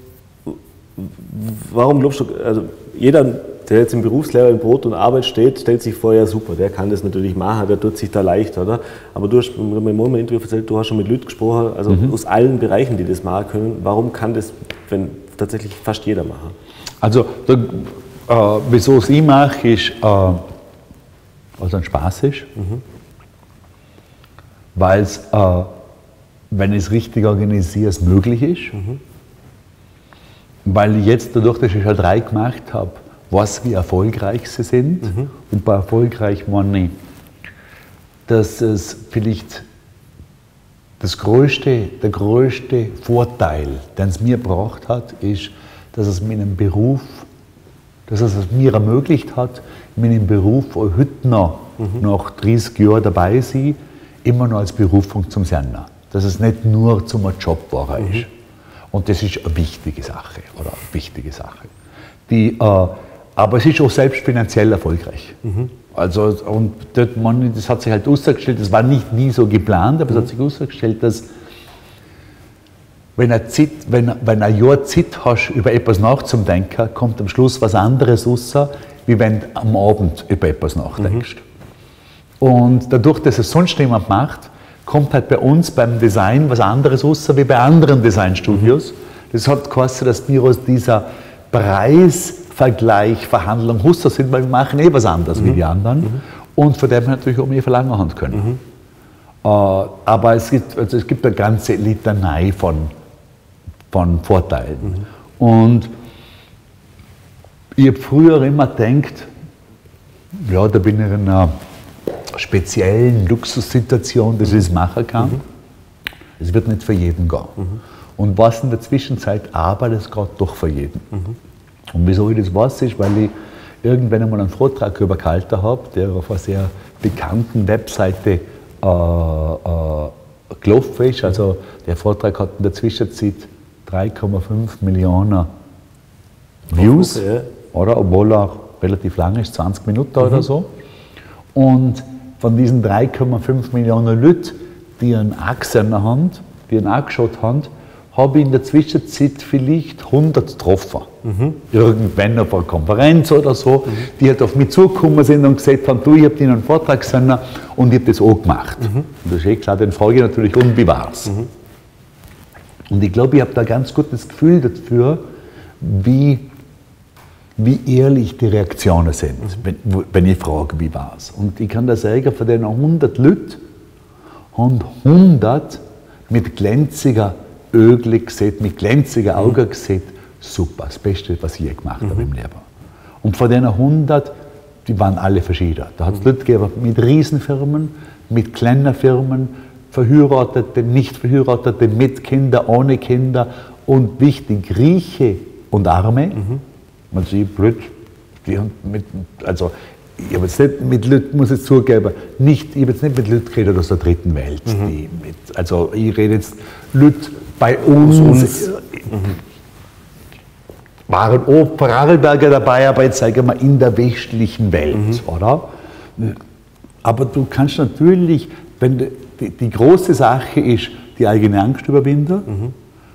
warum glaubst du, also jeder, der jetzt im Berufslehrer im Brot und Arbeit steht, stellt sich vor, ja super, der kann das natürlich machen, der tut sich da leicht, oder? Aber du hast mir im Interview erzählt, du hast schon mit Leuten gesprochen, also mhm. aus allen Bereichen, die das machen können, warum kann das, wenn tatsächlich fast jeder machen? Also, da, äh, wieso es ich mache, ist, äh, also ein Spaß ist, mhm. weil es, äh, wenn ich es richtig organisiere, es möglich ist, mhm. weil ich jetzt dadurch, dass ich schon drei gemacht habe, weiß, wie erfolgreich sie sind, mhm. und bei erfolgreich meine ich, dass es vielleicht Das größte, der größte Vorteil, den es mir gebracht hat, ist, dass es meinen Beruf dass es mir ermöglicht hat, meinen Beruf heute noch, mhm. nach dreißig Jahren dabei sein, immer noch als Berufung zum Sender. Dass es nicht nur zum Job war. Mhm. Ist. Und das ist eine wichtige Sache. Oder eine wichtige Sache. Die, äh, aber es ist auch selbst finanziell erfolgreich. Mhm. Also, und dort, man, das hat sich halt ausgestellt, das war nicht nie so geplant, aber mhm. es hat sich ausgestellt, dass wenn ein, Zeit, wenn, wenn ein Jahr Zeit hast, über etwas nachzudenken, kommt am Schluss was anderes raus, wie wenn du am Abend über etwas nachdenkst. Mhm. Und dadurch, dass es sonst niemand macht, kommt halt bei uns beim Design was anderes raus, wie bei anderen Designstudios. Mhm. Das hat geheißen, dass wir aus dieser Preisvergleich, Verhandlung Husser sind, weil wir machen eh was anderes mhm. wie die anderen. Mhm. Und von dem wir natürlich auch mehr verlangen haben können. Mhm. Äh, aber es gibt, also es gibt eine ganze Litanei von, von Vorteilen. Mhm. Und ich habe früher immer gedacht, ja, da bin ich in einer speziellen Luxussituation, dass ich es machen kann. Mhm. Es wird nicht für jeden gehen. Mhm. Und was in der Zwischenzeit arbeitet, es gerade doch für jeden. Mhm. Und wieso ich das weiß, ist, weil ich irgendwann einmal einen Vortrag über gehalten habe, der auf einer sehr bekannten Webseite äh, äh, gelaufen ist. Also der Vortrag hat in der Zwischenzeit drei Komma fünf Millionen Views, okay, ja. oder? Obwohl er relativ lang ist, zwanzig Minuten mhm. oder so. Und von diesen drei Komma fünf Millionen Leuten, die ihn angesehen haben, die ihn angeschaut haben, habe ich in der Zwischenzeit vielleicht hundert getroffen. Mhm. Irgendwann auf einer Konferenz oder so, mhm. die halt auf mich zugekommen sind und gesagt haben, du, ich habe dir einen Vortrag gesehen und ich habe das auch gemacht. Mhm. Und das ist eh klar, dann frage ich natürlich, und wie war's? Mhm. Und ich glaube, ich habe da ein ganz gutes Gefühl dafür, wie, wie ehrlich die Reaktionen sind, mhm. wenn, wenn ich frage, wie war's? Und ich kann da sagen, von den hundert Leuten haben hundert mit glänziger Ögle gesehen, mit glänzigen Augen mhm. gesehen, super, das Beste, was ich je gemacht mhm. habe im Leben. Und von den hundert, die waren alle verschieden. Da hat es mhm. Leute gegeben mit Riesenfirmen, mit kleinen Firmen, Verheiratete, nicht Verheiratete, mit Kindern, ohne Kinder und wichtig, Reiche und Arme. Mhm. Man sieht blöd, die haben mit, also ich habe jetzt nicht mit Leuten, muss ich zugeben, nicht, ich habe jetzt nicht mit Leuten geredet aus der dritten Welt. Mhm. Die mit, also ich rede jetzt Leute bei uns. uns. Mhm. Waren auch Vorarlberger dabei, aber jetzt sagen wir in der westlichen Welt, mhm. oder? Aber du kannst natürlich, wenn die, die große Sache ist, die eigene Angst überwinden mhm.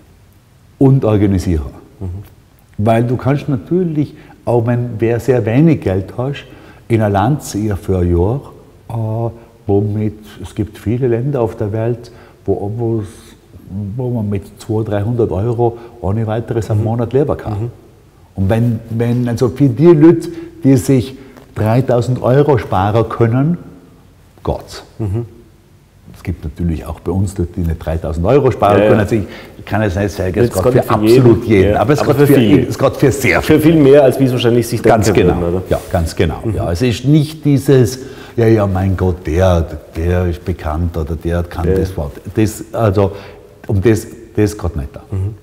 und organisieren. Mhm. Weil du kannst natürlich, auch wenn wer sehr wenig Geld hast, in ein Land ziehen für ein Jahr, äh, womit, es gibt viele Länder auf der Welt, wo, wo man mit zweihundert, dreihundert Euro ohne weiteres am Monat leben kann. Mhm. Und wenn, wenn, also für die Leute, die sich dreitausend Euro sparen können, Gott. Mhm. Es gibt natürlich auch bei uns Leute, die nicht dreitausend Euro sparen ja, können. Also ich kann jetzt nicht sagen, es geht für, für absolut jeden, jeden. Ja. Aber es geht für, für, für sehr viel. Für viel mehr, als wie es wahrscheinlich sich denken Ganz genau. Würden, oder? Ja, ganz genau. Mhm. Ja, es ist nicht dieses, ja, ja, mein Gott, der, der ist bekannt oder der kann ja. das Wort. Das, also, um das, das geht nicht da. Mhm.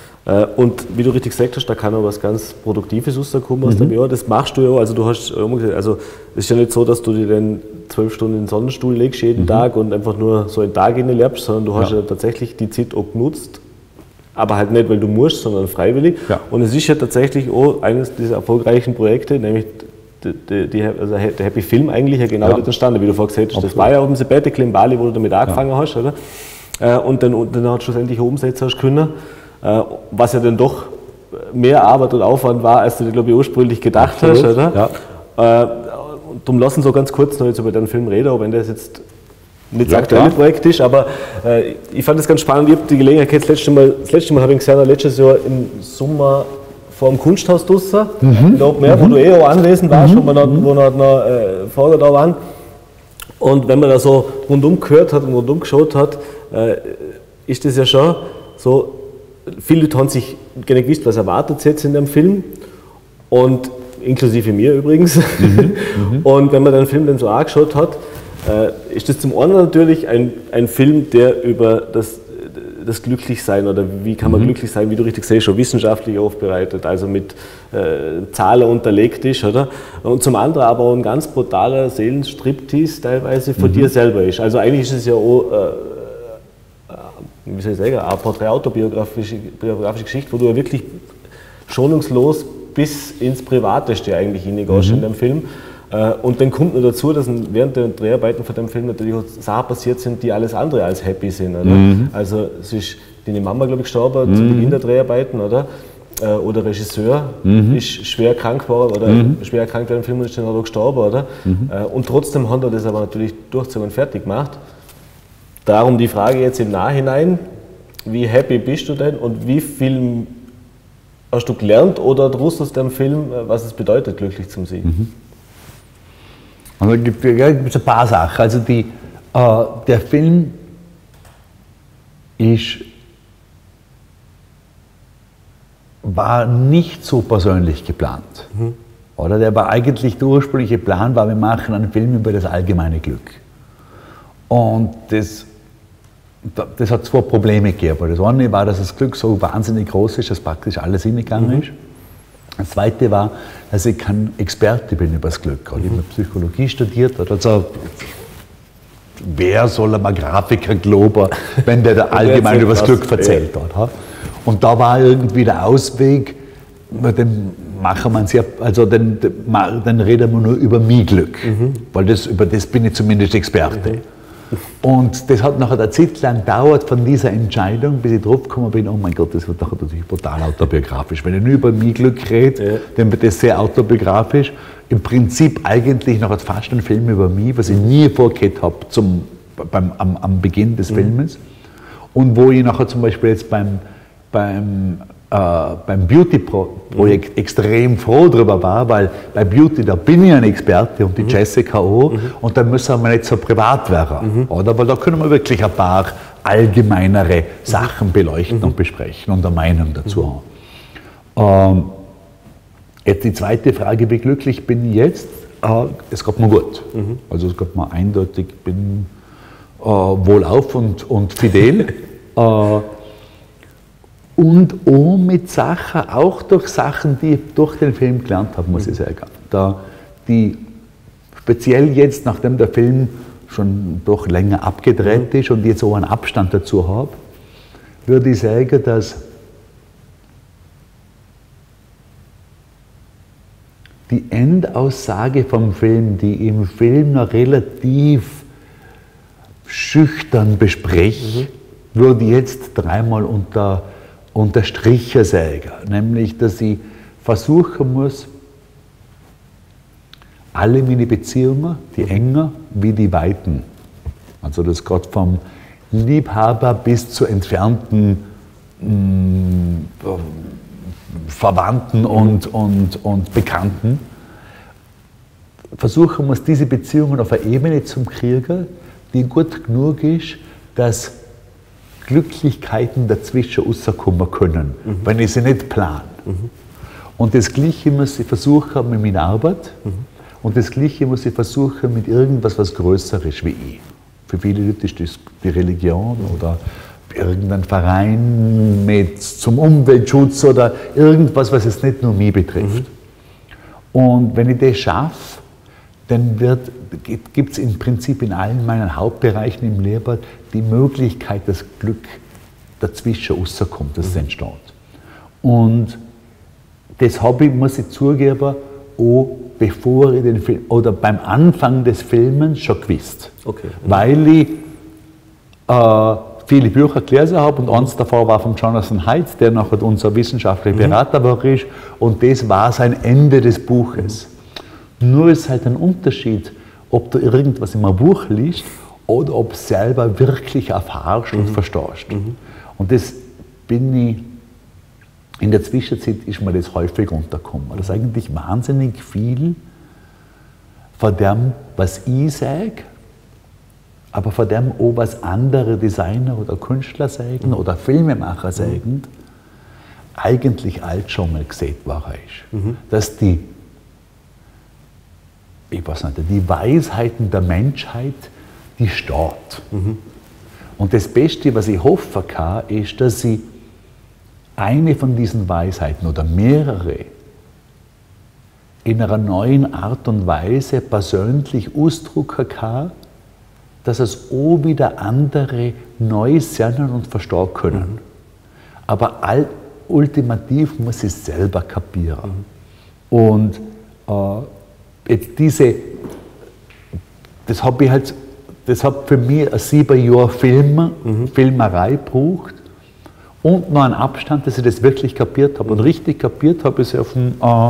Und wie du richtig gesagt hast, da kann auch was ganz Produktives rauskommen aus mhm. dem Jahr. Das machst du ja auch. Also, du hast, also es ist ja nicht so, dass du dir dann zwölf Stunden in den Sonnenstuhl legst jeden mhm. Tag und einfach nur so einen Tag lernst, sondern du hast ja. ja tatsächlich die Zeit auch genutzt. Aber halt nicht, weil du musst, sondern freiwillig. Ja. Und es ist ja tatsächlich auch eines dieser erfolgreichen Projekte, nämlich die, die, also der Happy Film eigentlich ja genau ja. dort entstanden, wie du vorhin gesagt hast. Absolut. Das war ja auf dem Sabbatical in Bali, wo du damit angefangen ja. hast, oder? Und dann, dann hat schlussendlich umsetzen hast können. Was ja dann doch mehr Arbeit und Aufwand war, als du dir, glaube ich, ursprünglich gedacht Absolut. hast, oder? Ja. Äh, darum lassen so ganz kurz noch jetzt über den Film reden, auch wenn das jetzt nicht das aktuelle Projekt ist, aber äh, ich fand das ganz spannend. Ich habe die Gelegenheit, das letzte Mal, das letzte Mal habe ich gesehen, letztes Jahr im Sommer vor dem Kunsthaus draussen, mhm. in Open Air, wo mhm. du eh auch anwesend warst, mhm. wo wir noch, wo noch, noch äh, vorher da waren. Und wenn man da so rundum gehört hat und rundum geschaut hat, äh, ist das ja schon so. Viele Leute haben sich gar nicht gewusst, was erwartet jetzt in dem Film, und inklusive mir übrigens. Mhm, mhm. Und wenn man den Film dann so angeschaut hat, äh, ist das zum einen natürlich ein, ein Film, der über das, das Glücklichsein oder wie kann man mhm. glücklich sein, wie du richtig siehst, schon wissenschaftlich aufbereitet, also mit äh, Zahlen unterlegt ist, oder? Und zum anderen aber auch ein ganz brutaler Seelenstriptease teilweise von mhm. dir selber ist. Also eigentlich ist es ja auch, äh, wie soll ich sagen, eine Porträt autobiografische biografische Geschichte, wo du ja wirklich schonungslos bis ins Privateste eigentlich hineingehst mhm. in dem Film. Und dann kommt noch dazu, dass während der Dreharbeiten von dem Film natürlich auch Sachen passiert sind, die alles andere als happy sind. Oder? Mhm. Also es ist deine Mama, glaube ich, gestorben mhm. zu Beginn der Dreharbeiten, oder? Oder Regisseur mhm. ist schwer krank geworden oder mhm. schwer erkrankt während dem Film und ist dann auch gestorben, oder? Mhm. Und trotzdem hat er das aber natürlich durchgezogen und fertig gemacht. Darum die Frage jetzt im Nachhinein, wie happy bist du denn und wie viel hast du gelernt oder daraus aus dem Film, was es bedeutet, glücklich zu sein? Mhm. Und da gibt es ein paar Sachen. Also die, äh, der Film ist, war nicht so persönlich geplant. Mhm. Oder der war eigentlich, der ursprüngliche Plan war, wir machen einen Film über das allgemeine Glück. Und das, das hat zwei Probleme gegeben. Das eine war, dass das Glück so wahnsinnig groß ist, dass praktisch alles hingegangen mhm. ist. Das zweite war, dass ich kein Experte bin über das Glück. Ich habe Psychologie studiert. Also, wer soll einmal Grafiker glauben, wenn der, der allgemein über das Glück erzählt hat? Und da war irgendwie der Ausweg, den machen wir sehr, also den, den reden wir nur über mein Glück, mhm. weil das, über das bin ich zumindest Experte. Mhm. Und das hat nachher eine Zeit lang gedauert von dieser Entscheidung, bis ich drauf gekommen bin, oh mein Gott, das wird nachher natürlich brutal autobiografisch. Wenn ich nur über mein Glück rede, ja. dann wird das sehr autobiografisch. Im Prinzip eigentlich nachher fast ein Film über mich, was ich nie vorgehabt habe zum, beim, am, am Beginn des mhm. Filmes. Und wo ich nachher zum Beispiel jetzt beim, beim Uh, beim Beauty-Projekt mhm. extrem froh darüber war, weil bei Beauty, da bin ich ein Experte und die mhm. Jessica auch, mhm. und da müssen wir nicht so privat werden, mhm. oder? Weil da können wir wirklich ein paar allgemeinere mhm. Sachen beleuchten mhm. und besprechen und eine Meinung dazu haben. Ähm, jetzt die zweite Frage, wie glücklich bin ich jetzt? Äh, es geht mir gut. Mhm. Also es geht mir eindeutig, ich bin äh, wohlauf und, und fidel. äh, Und auch mit Sachen, auch durch Sachen, die ich durch den Film gelernt habe, muss ich sagen. Da die, speziell jetzt, nachdem der Film schon doch länger abgedreht ist und jetzt auch einen Abstand dazu habe, würde ich sagen, dass die Endaussage vom Film, die im Film noch relativ schüchtern bespreche, mhm. würde ich jetzt dreimal unter unter Striche sagen, nämlich, dass ich versuchen muss, alle meine Beziehungen, die engen wie die weiten, also das geht vom Liebhaber bis zu entfernten mh, Verwandten und, und, und Bekannten, versuchen muss, diese Beziehungen auf eine Ebene zu kriegen, die gut genug ist, dass Glücklichkeiten dazwischen rauskommen können, mhm. wenn ich sie nicht plane. Mhm. Und das Gleiche muss ich versuchen mit meiner Arbeit mhm. und das Gleiche muss ich versuchen mit irgendwas, was größer ist wie ich. Für viele Leute ist das die Religion oder irgendein Verein mit, zum Umweltschutz oder irgendwas, was es nicht nur mich betrifft. Mhm. Und wenn ich das schaffe, dann gibt es im Prinzip in allen meinen Hauptbereichen im Leben die Möglichkeit, dass Glück dazwischen rauskommt, dass es entsteht. Und das habe ich, muss ich zugeben, auch bevor ich den Film, oder beim Anfang des Films schon gewusst. Okay. Weil ich äh, viele Bücher gelesen habe und eins davon war von Jonathan Haidt, der nachher unser wissenschaftlicher Berater mhm. war, ist, und das war sein Ende des Buches. Mhm. Nur ist halt ein Unterschied, ob du irgendwas in einem Buch liest oder ob du selber wirklich erfahrst mhm. und verstehst. Mhm. Und das bin ich, in der Zwischenzeit ist mir das häufig untergekommen. Das ist eigentlich wahnsinnig viel von dem, was ich sage, aber von dem auch, was andere Designer oder Künstler sagen mhm. oder Filmemacher sagen, mhm. eigentlich alt schon mal gesehen war. Mhm. Dass die Ich weiß nicht, die Weisheiten der Menschheit, die steht. Mhm. Und das Beste, was ich hoffen kann, ist, dass ich eine von diesen Weisheiten oder mehrere in einer neuen Art und Weise persönlich ausdrücken kann, dass es auch wieder andere neu sehen und verstehen können. Mhm. Aber all, ultimativ muss ich es selber kapieren. Mhm. Und äh, jetzt diese, das habe ich halt, das hat für mich ein sieben Jahre Film, mhm. Filmerei gebraucht und noch einen Abstand, dass ich das wirklich kapiert habe. Und richtig kapiert habe ich es auf dem äh,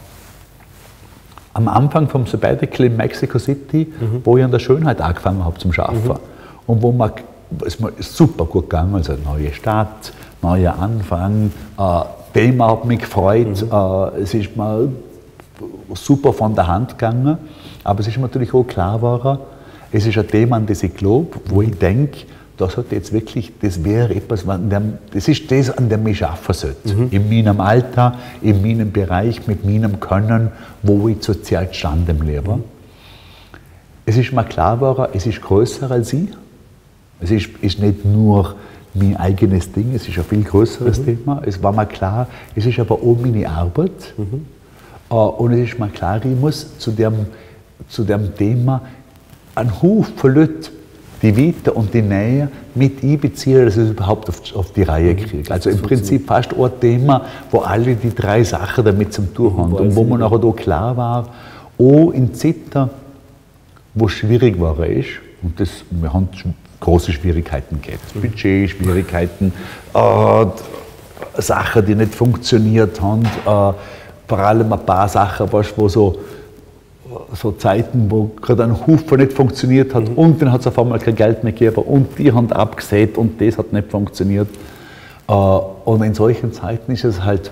am Anfang vom Sabbatical in Mexico City, mhm. wo ich an der Schönheit angefangen habe zum Schaffen. Mhm. Und wo man, es ist super gut gegangen, also eine neue Stadt, neuer Anfang, äh, Thema hat mich gefreut, mhm. äh, es ist mir super von der Hand gegangen, aber es ist mir natürlich auch klar geworden, es ist ein Thema, an das ich glaube, wo ich denke, das hat jetzt wirklich, das wäre etwas, das ist das, an dem ich arbeiten sollte. Mhm. In meinem Alter, in meinem Bereich, mit meinem Können, wo ich zurzeit stand im Leben. Mhm. Es ist mir klar geworden, es ist größer als ich. Es ist, ist nicht nur mein eigenes Ding, es ist ein viel größeres mhm. Thema. Es war mir klar, es ist aber auch meine Arbeit. Mhm. Und es ist mir klar, ich muss zu dem, zu dem Thema einen Haufen Leute, die Vita und die Nähe mit einbeziehen, dass ich es überhaupt auf, auf die Reihe kriege. Also im Prinzip fast ein Thema, wo alle die drei Sachen damit zum tun haben. Und wo man nachher da klar war, auch in Zeiten, wo es schwierig war, ist, und das, wir haben große Schwierigkeiten gehabt, Budget, Schwierigkeiten, äh, Sachen, die nicht funktioniert haben, äh, vor allem ein paar Sachen, wo so so Zeiten, wo gerade ein Haufen nicht funktioniert hat mhm. und dann hat es auf einmal kein Geld mehr gegeben und die haben abgesät und das hat nicht funktioniert. Und in solchen Zeiten ist es halt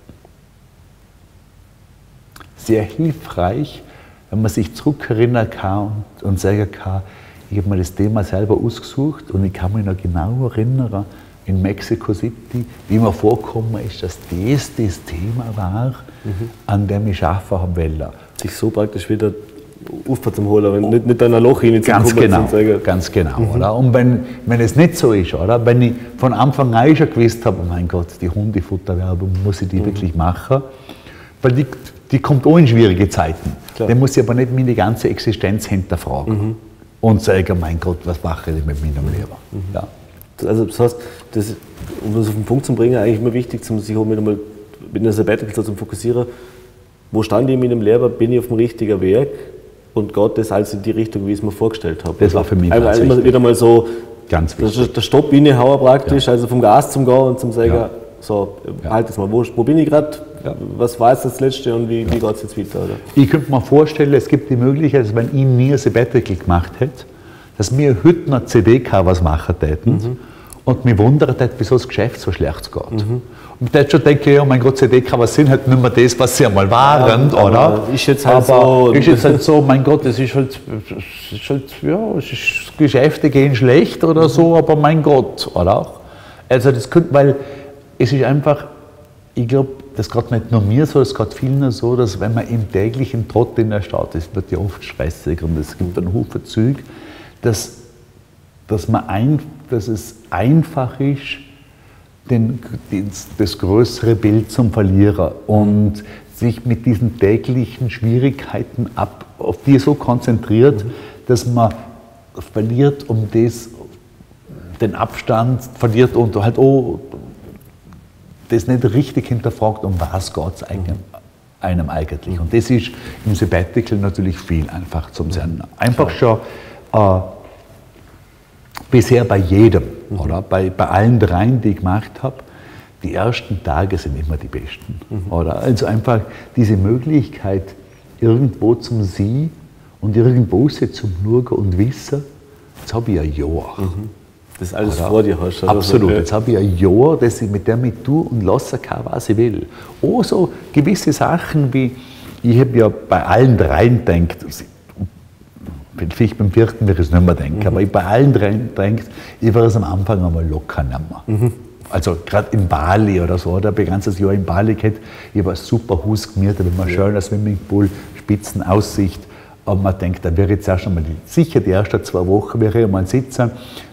sehr hilfreich, wenn man sich zurückerinnern kann und, und sagen kann, ich habe mir das Thema selber ausgesucht und ich kann mich noch genau erinnern, in Mexico City, wie mir vorgekommen ist, dass das das Thema war, mhm. an dem ich arbeiten haben wollte. Sich so praktisch wieder Ufer zum holen, wenn nicht, nicht in ein Loch hinein zu Ganz genau, ganz genau. Mhm. Oder? Und wenn, wenn es nicht so ist, oder? Wenn ich von Anfang an schon gewusst habe, oh mein Gott, die Hundefutterwerbung, muss ich die mhm. wirklich machen, weil die, die kommt auch in schwierige Zeiten. Klar. Dann muss ich aber nicht meine ganze Existenz hinterfragen mhm. und sagen, mein Gott, was mache ich mit meinem Leben? Mhm. Ja. Also das heißt, das, um das auf den Punkt zu bringen, eigentlich immer wichtig, sich auch mit, einmal, mit einer Sabbatical so zu fokussieren, wo stand ich in meinem Lehrer, bin ich auf dem richtigen Weg und Gott das alles in die Richtung, wie ich es mir vorgestellt habe. Das war für mich also ganz immer wieder mal so ganz wichtig. Der Stopp innehauen praktisch, ja. also vom Gas zum Gehen und zum sagen, ja. so, ja. halt jetzt mal, wo, wo bin ich gerade, ja. was war jetzt das Letzte und wie, ja. wie geht es jetzt weiter? Oder? Ich könnte mir vorstellen, es gibt die Möglichkeit, dass wenn ich mir ein Sabbatical gemacht hätte, dass wir heute noch C D-Covers machen täten mhm. und mich wundert hat, wieso das Geschäft so schlecht geht. Mhm. Und dann schon denke ich, ja, mein Gott, C D-Covers sind halt nicht mehr das, was sie einmal waren, ja, oder? Ist jetzt halt aber so. Ist jetzt halt so, mein Gott, es ist halt, es ist halt ja, es ist, Geschäfte gehen schlecht oder mhm. so, aber mein Gott, oder? Also das könnte, weil es ist einfach, ich glaube, das geht nicht nur mir so, es geht vielen so, dass wenn man im täglichen Trott in der Stadt ist, wird ja oft stressig und es gibt einen Haufen Züge, dass, dass, man ein, dass es einfach ist, den, das, das größere Bild zum Verlierer und sich mit diesen täglichen Schwierigkeiten ab, auf die so konzentriert, mhm. dass man verliert um das, den Abstand verliert und halt oh, das nicht richtig hinterfragt, um was geht es einem, einem eigentlich. Und das ist im Sabbatical natürlich viel einfach zum Sein. Einfach schon äh, bisher bei jedem, mhm. oder? Bei, bei allen dreien, die ich gemacht habe, die ersten Tage sind immer die besten. Mhm. Oder? Also einfach diese Möglichkeit, irgendwo zum Sie und irgendwo zum Schauen und Wissen, jetzt habe ich ein Jahr. Mhm. Das ist alles oder? Vor dir hast. Absolut, so. Jetzt habe ich ein Jahr, das ich mit dem ich tue und lassen kann, was ich will. Auch so gewisse Sachen wie, ich habe ja bei allen dreien gedacht, vielleicht beim vierten würde ich es nicht mehr denken, mhm. aber ich bei allen dreien gedacht, ich war es am Anfang einmal locker nehmen. Mhm. Also gerade in Bali oder so, da habe ich ein ganzes Jahr in Bali gehabt, ich habe ein super Haus gemietet, da habe ich mir ja. schöner Swimmingpool, Spitzenaussicht, aber man denkt, da wäre jetzt erst einmal, sicher die ersten zwei Wochen wäre ich mal sitzen,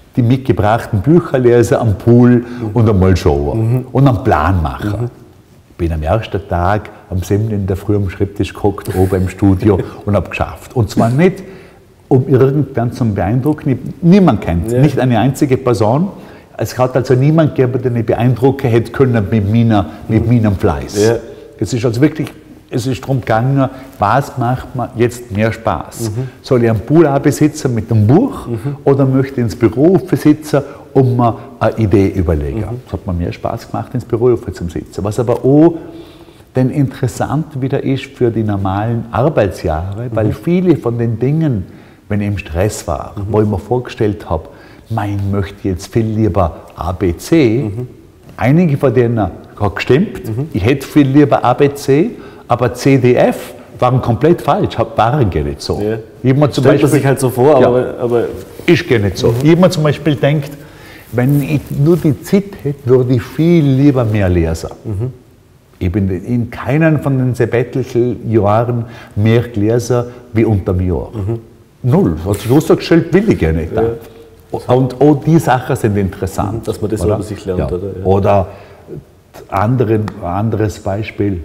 die mitgebrachten Bücher lesen am Pool mhm. und einmal schauen mhm. und einen Plan machen. Mhm. Ich bin am ersten Tag am sieben in der Früh am Schreibtisch gehockt, oben im Studio und habe geschafft. Und zwar nicht, um irgendwann zu beeindrucken, niemand kennt, ja. nicht eine einzige Person. Es hat also niemand gegeben, der mich beeindrucken hätte können mit meiner, mit meinem Fleiß. Ja. Es ist also wirklich, es ist darum gegangen, was macht mir jetzt mehr Spaß? Mhm. Soll ich einen Pool besitzen mit einem Buch mhm. oder möchte ich ins Büro sitzen und mir eine Idee überlegen? Mhm. Es hat mir mehr Spaß gemacht, ins Büro zu sitzen. Was aber auch dann interessant wieder ist für die normalen Arbeitsjahre, mhm. weil viele von den Dingen, wenn ich im Stress war, mhm. wo ich mir vorgestellt habe, mein möchte jetzt viel lieber A B C. Mhm. Einige von denen haben gestimmt. Mhm. Ich hätte viel lieber A B C, aber C D F waren komplett falsch, waren gar nicht so. Ja. Ich mir zum Stellt man sich halt so vor, aber, ja, aber ist gar nicht so. Mhm. Ich mir zum Beispiel denkt, wenn ich nur die Zeit hätte, würde ich viel lieber mehr lesen. Mhm. Ich bin in keinem von den Sabbatical-Jahren mehr gelesen wie unter dem Jahr. Mhm. Null. Also Schlussgestellt will ich gar nicht. Ja. Und auch die Sachen sind interessant. Dass man das oder? über sich lernt, ja. oder? Ja. Oder andere, anderes Beispiel.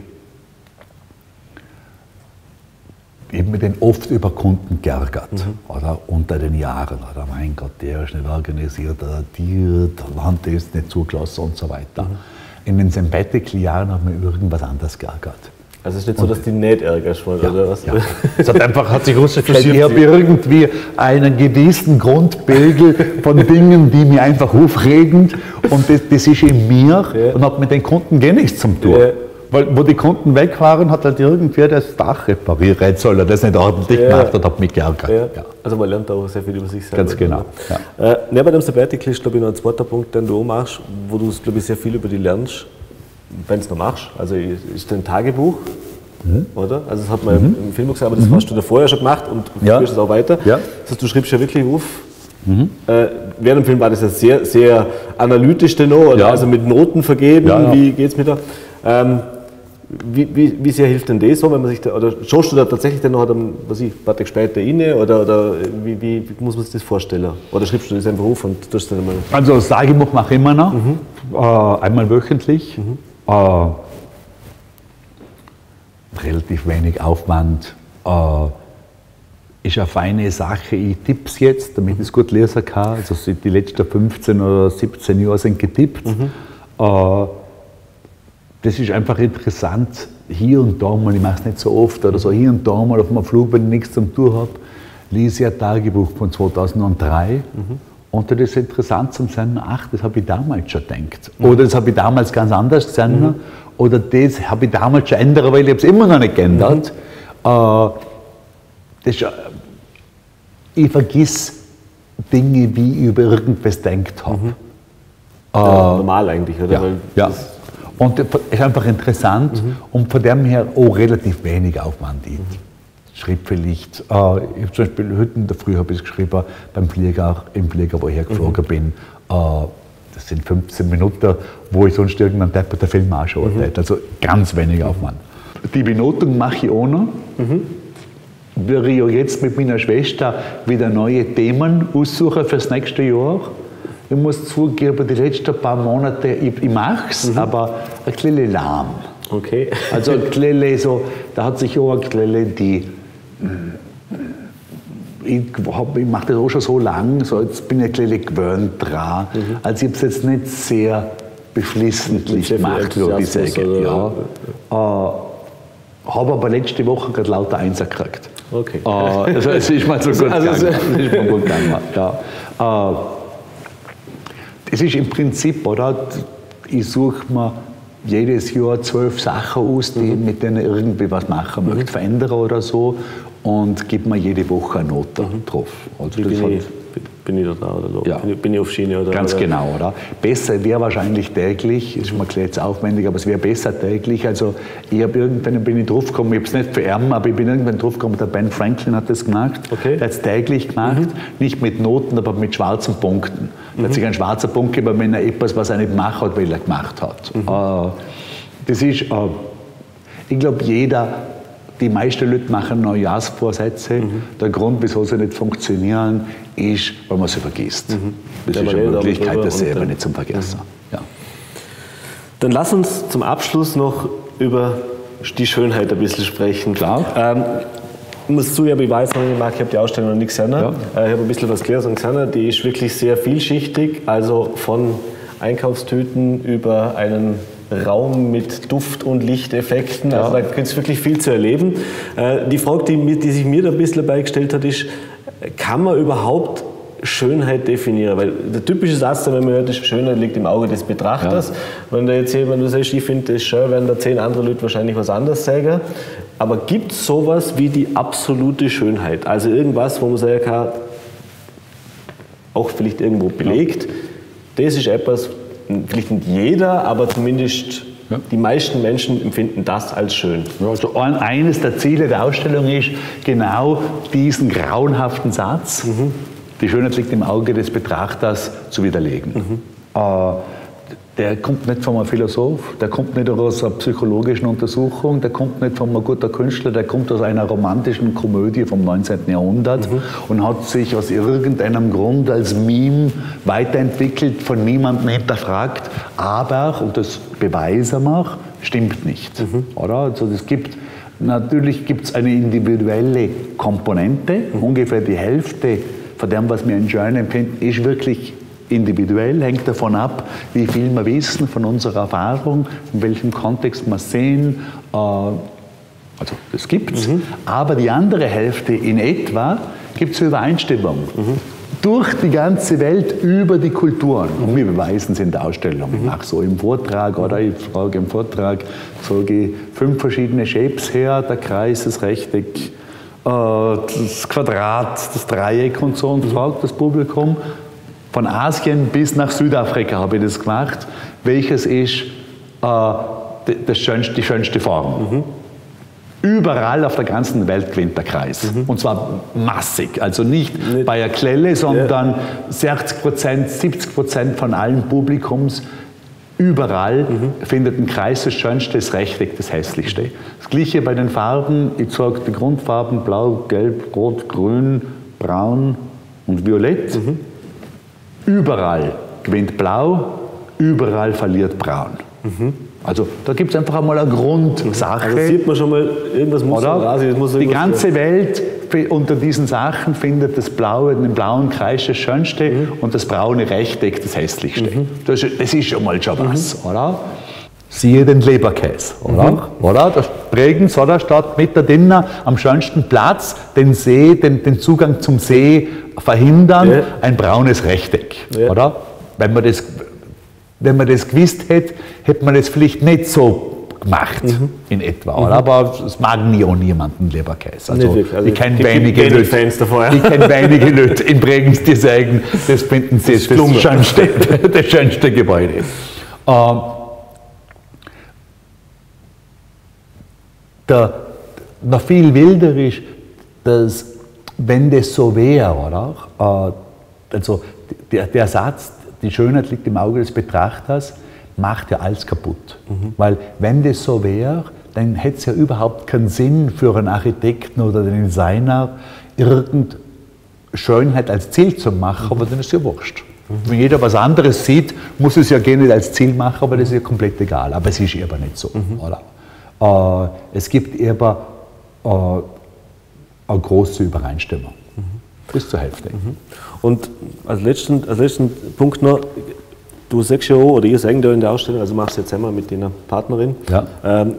Ich habe mich dann oft über Kunden geärgert, mhm. oder? Unter den Jahren. Oder? Mein Gott, der ist nicht organisiert, oder die, der Land ist nicht zugelassen und so weiter. Mhm. In den Sabbatical-Jahren hat mich irgendwas anderes geärgert. Also es ist nicht so, dass die nicht ärgerst, ja, oder was? Ja. Es hat einfach, hat sich herausgestellt, ich habe irgendwie einen gewissen Grundpegel von Dingen, die mich einfach aufregen und das, das ist in mir ja. und hat mit den Kunden gar nichts zum tun. Ja. Weil, wo die Kunden weg waren, hat halt irgendwer das Dach reparieren sollen, er das nicht ordentlich ja. gemacht hat, hat mich geärgert. Ja. Ja. Also man lernt auch sehr viel über sich selber. Ganz genau. Ja. Äh, neben dem Sabbatical ist, glaube ich, noch ein zweiter Punkt, den du auch machst, wo du, glaube ich, sehr viel über dich lernst. Wenn du es noch machst, also ist dein Tagebuch, mhm. oder? Also das hat man mhm. im Film gesagt, aber das mhm. hast du da vorher schon gemacht und du ja. führst es auch weiter. Ja. Das heißt, du schreibst ja wirklich auf. Mhm. Äh, während dem Film war das ja sehr, sehr analytisch denn auch, ja. also mit Noten vergeben, ja, ja. wie geht es mit da? Ähm, wie, wie, wie sehr hilft denn das so, wenn man sich da, oder schaust du da tatsächlich dann noch, dann, was ich, ein paar Tage später rein, oder, oder wie, wie, wie muss man sich das vorstellen? Oder schreibst du das einfach auf und tust dann mal? Also das Tagebuch mache ich immer noch, mhm. äh, einmal wöchentlich. Mhm. Äh, relativ wenig Aufwand, äh, ist eine feine Sache. Ich tippe es jetzt, damit ich es gut lesen kann. Also die letzten fünfzehn oder siebzehn Jahre sind getippt. Mhm. Äh, das ist einfach interessant, hier und da mal, ich mache es nicht so oft, oder so hier und da mal auf einem Flug, wenn ich nichts zum tun habe, lese ich ein Tagebuch von zweitausenddrei. Mhm. Und das ist interessant zum sagen, ach, das habe ich damals schon gedacht. Mhm. Oder das habe ich damals ganz anders gesehen. Mhm. Oder das habe ich damals schon ändert, weil ich habe es immer noch nicht geändert. Mhm. Äh, das ist, ich vergiss Dinge, wie ich über irgendwas gedacht habe. Mhm. Äh, ja, normal eigentlich, oder? Ja, weil ja. Und es ist einfach interessant mhm. und von dem her auch relativ wenig Aufwand. Mhm. Schrieb vielleicht, äh, ich habe zum Beispiel heute in der Früh habe ich geschrieben, beim Flieger, im Flieger, wo ich hergeflogen mhm. bin. Äh, das sind fünfzehn Minuten, wo ich sonst irgendeinen Depp der Film anschauen hätte. Mhm. Also ganz wenig Aufwand. Die Benotung mache ich auch noch. Mhm. Würde ich ja jetzt mit meiner Schwester wieder neue Themen aussuchen für das nächste Jahr. Ich muss zugeben, die letzten paar Monate, ich, ich mache es, mhm. aber ein bisschen lahm. Okay. Also ein bisschen so, da hat sich auch ein bisschen die, ich, hab, ich mache das auch schon so lange, so jetzt bin ich ein bisschen gewöhnt dran. Mhm. Also ich habe es jetzt nicht sehr beflissentlich gemacht, würde ich sagen. Ja. Äh, habe aber letzte Woche gerade lauter Einser gekriegt. Okay. Äh, also es ist mal so gut also, gegangen. Es ist mal gut gegangen. Ja. Äh, es ist im Prinzip, oder? Ich suche mir jedes Jahr zwölf Sachen aus, die mhm. mit denen ich irgendwie was machen möchte, mhm. verändern oder so, und gebe mir jede Woche eine Note mhm. drauf. Also das bin, ich, bin ich da dran oder ja. bin, ich, bin ich auf Schiene? Oder, Ganz oder? genau, oder? Besser wäre wahrscheinlich täglich, ist mir jetzt aufwendig, aber es wäre besser täglich. Also ich habe irgendwann bin ich draufgekommen, ich habe es nicht für ihn, aber ich bin irgendwann draufgekommen, der Ben Franklin hat das gemacht, okay. der hat es täglich gemacht, mhm. nicht mit Noten, aber mit schwarzen Punkten. Mhm. Er hat sich einen schwarzen Punkt gegeben, wenn er etwas, was er nicht gemacht hat, weil er gemacht hat. Mhm. Äh, das ist, äh, ich glaube, jeder die meisten Leute machen Neujahrsvorsätze. Mhm. Der Grund, wieso sie nicht funktionieren, ist, weil man sie vergisst. Mhm. Das ist eine Möglichkeit, das selber nicht zum Vergessen. Mhm. Ja. Dann lass uns zum Abschluss noch über die Schönheit ein bisschen sprechen. Klar. Ähm, ich muss zugeben, ich weiß noch nicht, ich habe die Ausstellung noch nicht gesehen. Ja. Ich habe ein bisschen was gelesen und gesehen. Die ist wirklich sehr vielschichtig, also von Einkaufstüten über einen Raum mit Duft- und Lichteffekten. Ja. Also da gibt es wirklich viel zu erleben. Die Frage, die, die sich mir da ein bisschen dabei gestellt hat, ist, kann man überhaupt Schönheit definieren? Weil der typische Satz, wenn man hört, Schönheit liegt im Auge des Betrachters. Ja. Wenn, da jetzt jemand, du sagst, ich finde das schön, werden da zehn andere Leute wahrscheinlich was anderes sagen. Aber gibt es sowas wie die absolute Schönheit? Also irgendwas, wo man sagen kann, auch vielleicht irgendwo belegt, ja. Das ist etwas, vielleicht nicht jeder, aber zumindest ja. Die meisten Menschen empfinden das als schön. Ja, also eines der Ziele der Ausstellung ist, genau diesen grauenhaften Satz, mhm. die Schönheit liegt im Auge des Betrachters, zu widerlegen. Mhm. Äh, der kommt nicht von einem Philosoph, der kommt nicht aus einer psychologischen Untersuchung, der kommt nicht von einem guten Künstler, der kommt aus einer romantischen Komödie vom neunzehnten Jahrhundert mhm. und hat sich aus irgendeinem Grund als Meme weiterentwickelt, von niemandem hinterfragt, aber, und das beweisen wir, stimmt nicht. Mhm. Oder? Also es gibt, natürlich gibt es eine individuelle Komponente, mhm. ungefähr die Hälfte von dem, was wir in schön empfinden, ist wirklich individuell, hängt davon ab, wie viel wir wissen von unserer Erfahrung, in welchem Kontext wir sehen. Äh, also das gibt es. Mhm. Aber die andere Hälfte in etwa gibt es Übereinstimmung. Mhm. Durch die ganze Welt, über die Kulturen. Und wir beweisen es in der Ausstellung. Ich mache so im Vortrag, oder ich frage im Vortrag, sage ich fünf verschiedene Shapes her, der Kreis, das Rechteck, das Quadrat, das Dreieck und so, und fragt das Publikum, von Asien bis nach Südafrika habe ich das gemacht, welches ist äh, das schönste, die schönste Form. Mhm. Überall auf der ganzen Welt gewinnt der Kreis. Mhm. Und zwar massig. Also nicht, nicht. bei einer Klelle, sondern ja. sechzig Prozent, siebzig Prozent von allen Publikums. Überall mhm. findet ein Kreis das Schönste, das Rechteck das Hässlichste. Das Gleiche bei den Farben. Ich sage die Grundfarben Blau, Gelb, Rot, Grün, Braun und Violett. Mhm. Überall gewinnt Blau, überall verliert Braun. Mhm. Also da gibt es einfach einmal eine Grundsache. Also sieht man schon mal, irgendwas muss raus, muss die ganze Welt unter diesen Sachen findet das Blaue, den blauen Kreis das Schönste mhm. und das braune Rechteck das Hässlichste. Mhm. Das, das ist schon mal schon was, mhm. oder? Siehe den Leberkäse, oder? Mhm. oder? Das Bregenz, oder? Statt mit der Dinner am schönsten Platz, den See, den, den Zugang zum See verhindern, ja. ein braunes Rechteck, ja. oder? Wenn man das, wenn man das gewusst hätte, hätte man das vielleicht nicht so gemacht, mhm. in etwa, oder? Mhm. Aber es mag nie auch niemanden Leberkäse. Also, also ich kenne wenige Leute, Fans davor, ja. ich kenne wenige Leute in Bregenz, die sagen, das finden sie das, das, schönste, das schönste Gebäude. Ähm, Der, noch viel wilder ist, dass, wenn das so wäre, oder? Äh, also der, der Satz, die Schönheit liegt im Auge des Betrachters, macht ja alles kaputt. Mhm. Weil wenn das so wäre, dann hätte es ja überhaupt keinen Sinn für einen Architekten oder den Designer, irgendeine Schönheit als Ziel zu machen, mhm. aber dann ist es ja wurscht. Mhm. Wenn jeder was anderes sieht, muss es ja gerne nicht als Ziel machen, aber das ist ja komplett egal. Aber es ist aber nicht so, mhm. oder? Äh, es gibt aber äh, eine große Übereinstimmung. Mhm. Bis zur Hälfte. Mhm. Und als letzten, als letzten Punkt noch, du sagst ja auch, oder ihr sagt ja in der Ausstellung, also machst du jetzt einmal mit deiner Partnerin, ja. ähm,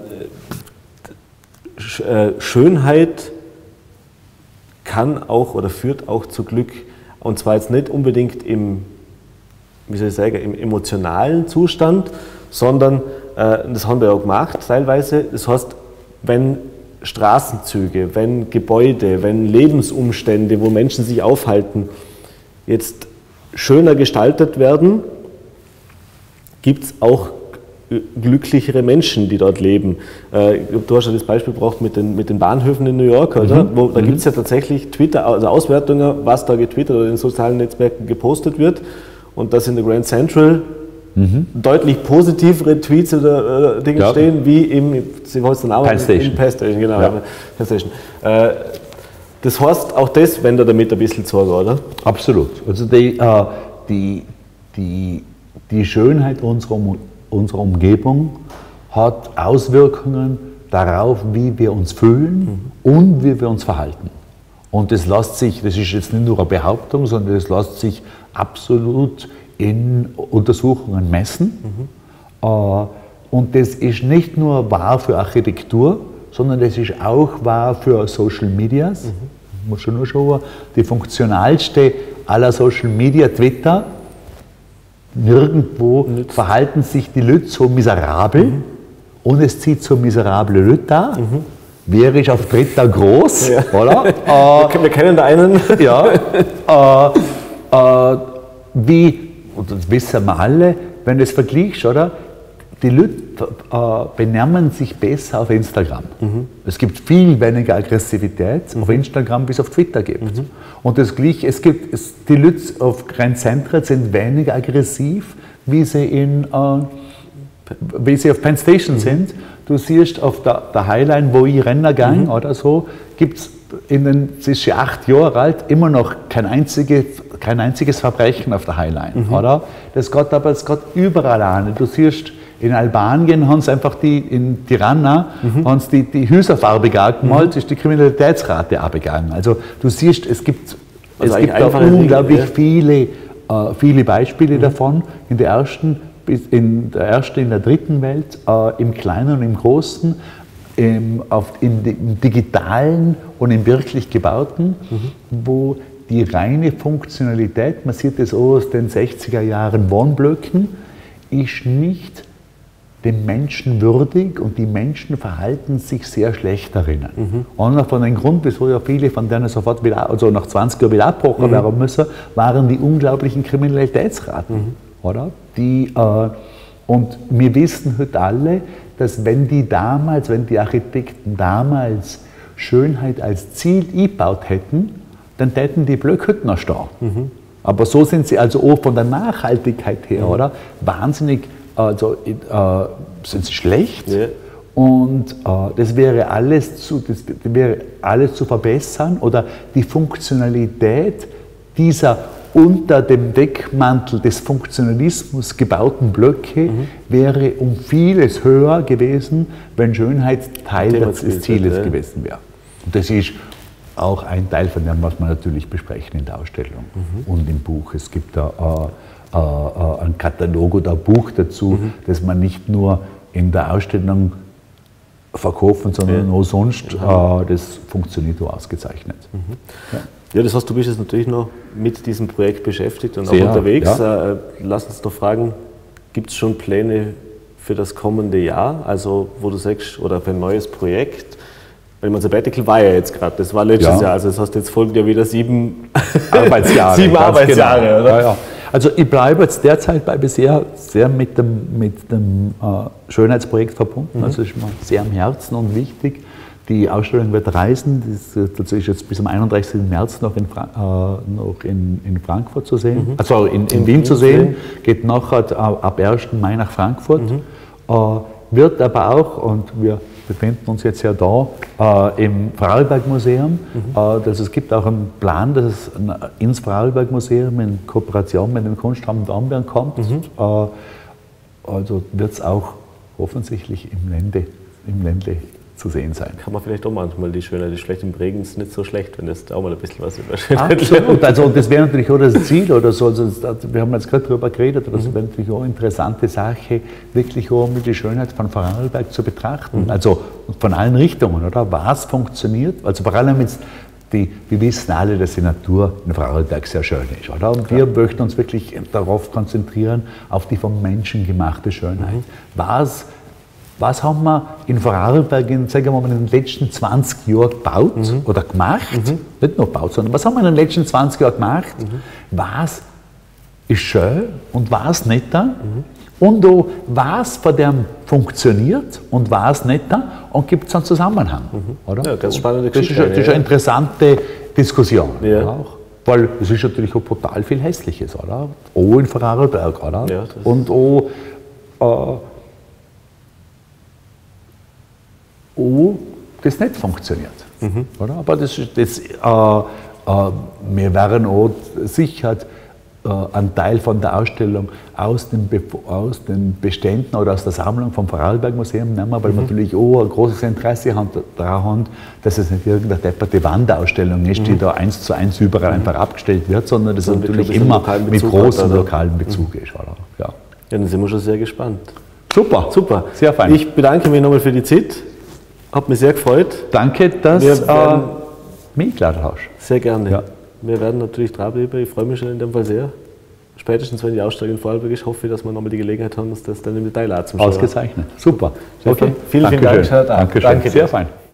Schönheit kann auch oder führt auch zu Glück. Und zwar jetzt nicht unbedingt im, wie soll ich sagen, im emotionalen Zustand, sondern das haben wir auch gemacht teilweise. Das heißt, wenn Straßenzüge, wenn Gebäude, wenn Lebensumstände, wo Menschen sich aufhalten, jetzt schöner gestaltet werden, gibt es auch glücklichere Menschen, die dort leben. Du hast ja das Beispiel gebracht mit den, mit den Bahnhöfen in New York, oder? Mhm. Wo, da gibt es ja tatsächlich Twitter, also Auswertungen, was da getwittert oder in sozialen Netzwerken gepostet wird. Und dass in der Grand Central mhm. deutlich positivere Tweets oder, oder Dinge ja. stehen, wie im, Sie wollten auch Penn Station. Penn Station, genau. Ja. Penn Station. Äh, das heißt, auch das wenn da damit ein bisschen Sorge, oder? Absolut. Also die, äh, die, die, die Schönheit unserer, unserer Umgebung hat Auswirkungen darauf, wie wir uns fühlen mhm. und wie wir uns verhalten. Und das lässt sich, das ist jetzt nicht nur eine Behauptung, sondern das lässt sich absolut in Untersuchungen messen. Mhm. Und das ist nicht nur wahr für Architektur, sondern das ist auch wahr für Social Medias. Mhm. Ich muss schon nur schauen, die funktionalste aller Social Media, Twitter, nirgendwo Nützt. verhalten sich die Leute so miserabel mhm. und es zieht so miserable Leute da. Mhm. Wer ist auf Twitter groß, ja. oder? Äh, wir kennen da einen. Ja. Äh, äh, wie, und das wissen wir alle, wenn du es vergleichst, oder? Die Leute äh, benehmen sich besser auf Instagram. Mhm. Es gibt viel weniger Aggressivität mhm. auf Instagram, wie es auf Twitter gibt. Mhm. Und das Gleiche, es gibt, es, die Leute auf Grand Central sind weniger aggressiv, wie sie, in, äh, wie sie auf Penn Station mhm. sind. Du siehst auf der, der Highline, wo ich Renner gang mhm. oder so, gibt es in den, es ist schon acht Jahre alt, immer noch kein einziges, kein einziges Verbrechen auf der Highline, mhm. oder? Das geht aber, es geht überall an. Du siehst, in Albanien haben sie einfach die, in Tirana, mhm. haben sie die, die Häuser farbig angemalt, mhm. ist die Kriminalitätsrate abgegangen. Also du siehst, es gibt, also es gibt da unglaublich Dinge, ja. viele, äh, viele Beispiele mhm. davon. In der ersten, in der ersten, in der dritten Welt, äh, im Kleinen und im Großen, im, auf, in, im Digitalen und im wirklich Gebauten, mhm. wo die reine Funktionalität, man sieht das auch aus den sechziger Jahren Wohnblöcken, ist nicht den Menschen würdig und die Menschen verhalten sich sehr schlecht darin. Mhm. Und von dem Grund, wieso ja viele von denen sofort wieder, also nach zwanzig Jahren wieder abgebrochen mhm. werden müssen, waren die unglaublichen Kriminalitätsraten. Mhm. Oder? Die, äh, und wir wissen heute alle, dass wenn die damals, wenn die Architekten damals Schönheit als Ziel eingebaut hätten, dann täten die Blöcke heute noch stehen. Mhm. Aber so sind sie also auch von der Nachhaltigkeit her, mhm. oder? Wahnsinnig, also äh, sind sie schlecht. Ja. Und äh, das wäre alles zu, das wäre alles zu verbessern oder die Funktionalität dieser unter dem Deckmantel des Funktionalismus gebauten Blöcke mhm. wäre um vieles höher gewesen, wenn Schönheit Teil des Zieles ja. gewesen wäre. Und das ist auch ein Teil von dem, was wir natürlich besprechen in der Ausstellung mhm. und im Buch. Es gibt da äh, äh, einen Katalog oder ein Buch dazu, mhm. das man nicht nur in der Ausstellung verkaufen, sondern ja. auch sonst. Äh, das funktioniert auch ausgezeichnet. Mhm. Ja. Ja, das heißt, du bist jetzt natürlich noch mit diesem Projekt beschäftigt und auch Sehr, unterwegs. Ja. Äh, lass uns doch fragen, gibt es schon Pläne für das kommende Jahr? Also, wo du sagst, oder für ein neues Projekt? Weil man Sabbatical war ja jetzt gerade, das war letztes ja. Jahr, also das heißt, jetzt folgen ja wieder sieben Arbeitsjahre. sieben Arbeitsjahre, genau. oder? Ja, ja. Also ich bleibe jetzt derzeit bei bisher sehr mit dem, mit dem äh, Schönheitsprojekt verbunden, mhm. also ist mir sehr am Herzen und wichtig. Die Ausstellung wird reisen, das ist jetzt bis am einunddreißigsten März noch in, Fra äh, noch in, in Frankfurt zu sehen, mhm. also in, in, in Wien zu sehen, geht nachher ab ersten Mai nach Frankfurt, mhm. äh, wird aber auch, und wir befinden uns jetzt ja da, äh, im Vorarlberg-Museum, mhm. äh, also es gibt auch einen Plan, dass es ins Vorarlberg-Museum in Kooperation mit dem Kunstraum Dornbirn kommt, mhm. äh, also wird es auch offensichtlich im Ländle, im Ländle zu sehen sein. Kann man vielleicht auch manchmal die Schönheit, die schlecht im Regen ist nicht so schlecht, wenn das da auch mal ein bisschen was über Schönheit Absolut, also das wäre natürlich auch das Ziel oder so, also wir haben jetzt gerade darüber geredet, aber das wäre natürlich auch eine interessante Sache, wirklich auch mit die Schönheit von Vorarlberg zu betrachten, mhm. also von allen Richtungen, oder? Was funktioniert, also vor allem jetzt die, wir wissen alle, dass die Natur in Vorarlberg sehr schön ist, oder? Und wir möchten uns wirklich darauf konzentrieren, auf die vom Menschen gemachte Schönheit. Mhm. Was Was haben wir in Vorarlberg in, sagen wir mal, in den letzten zwanzig Jahren gebaut mhm. oder gemacht? Mhm. Nicht nur gebaut, sondern was haben wir in den letzten zwanzig Jahren gemacht? Mhm. Was ist schön und was nicht da? Mhm. Und auch was von dem funktioniert und was nicht da? Und gibt es einen Zusammenhang? Mhm. Oder? Ja, ganz spannende Geschichte. Das ist, das ist ja. eine interessante Diskussion. Ja. Auch. weil es ist natürlich auch brutal viel Hässliches, oder? Auch in Vorarlberg, oder? Ja, und auch, äh, auch das nicht funktioniert. Mhm. Oder? Aber das, das, äh, äh, wir werden auch sicher äh, einen Teil von der Ausstellung aus den, aus den Beständen oder aus der Sammlung vom Vorarlberg-Museum nehmen, weil mhm. wir natürlich auch ein großes Interesse haben, daran haben, dass es nicht irgendeine depperte Wandausstellung ist, mhm. die da eins zu eins überall mhm. einfach abgestellt wird, sondern das also natürlich immer mit großem lokalen Bezug mhm. ist. Oder? Ja. Ja, dann sind wir schon sehr gespannt. Super, super, sehr fein. Ich bedanke mich nochmal für die Zeit. Hat mich sehr gefreut. Danke, dass du äh, mich eingeladen hast. Sehr gerne. Ja. Wir werden natürlich dranbleiben. Ich freue mich schon in dem Fall sehr. Spätestens, wenn die Ausstellung in Vorarlberg ist, hoffe ich, dass wir nochmal die Gelegenheit haben, uns das dann im Detail anzuschauen. Ausgezeichnet. Super. Okay. Vielen, vielen Dank. Dankeschön. Danke, sehr fein.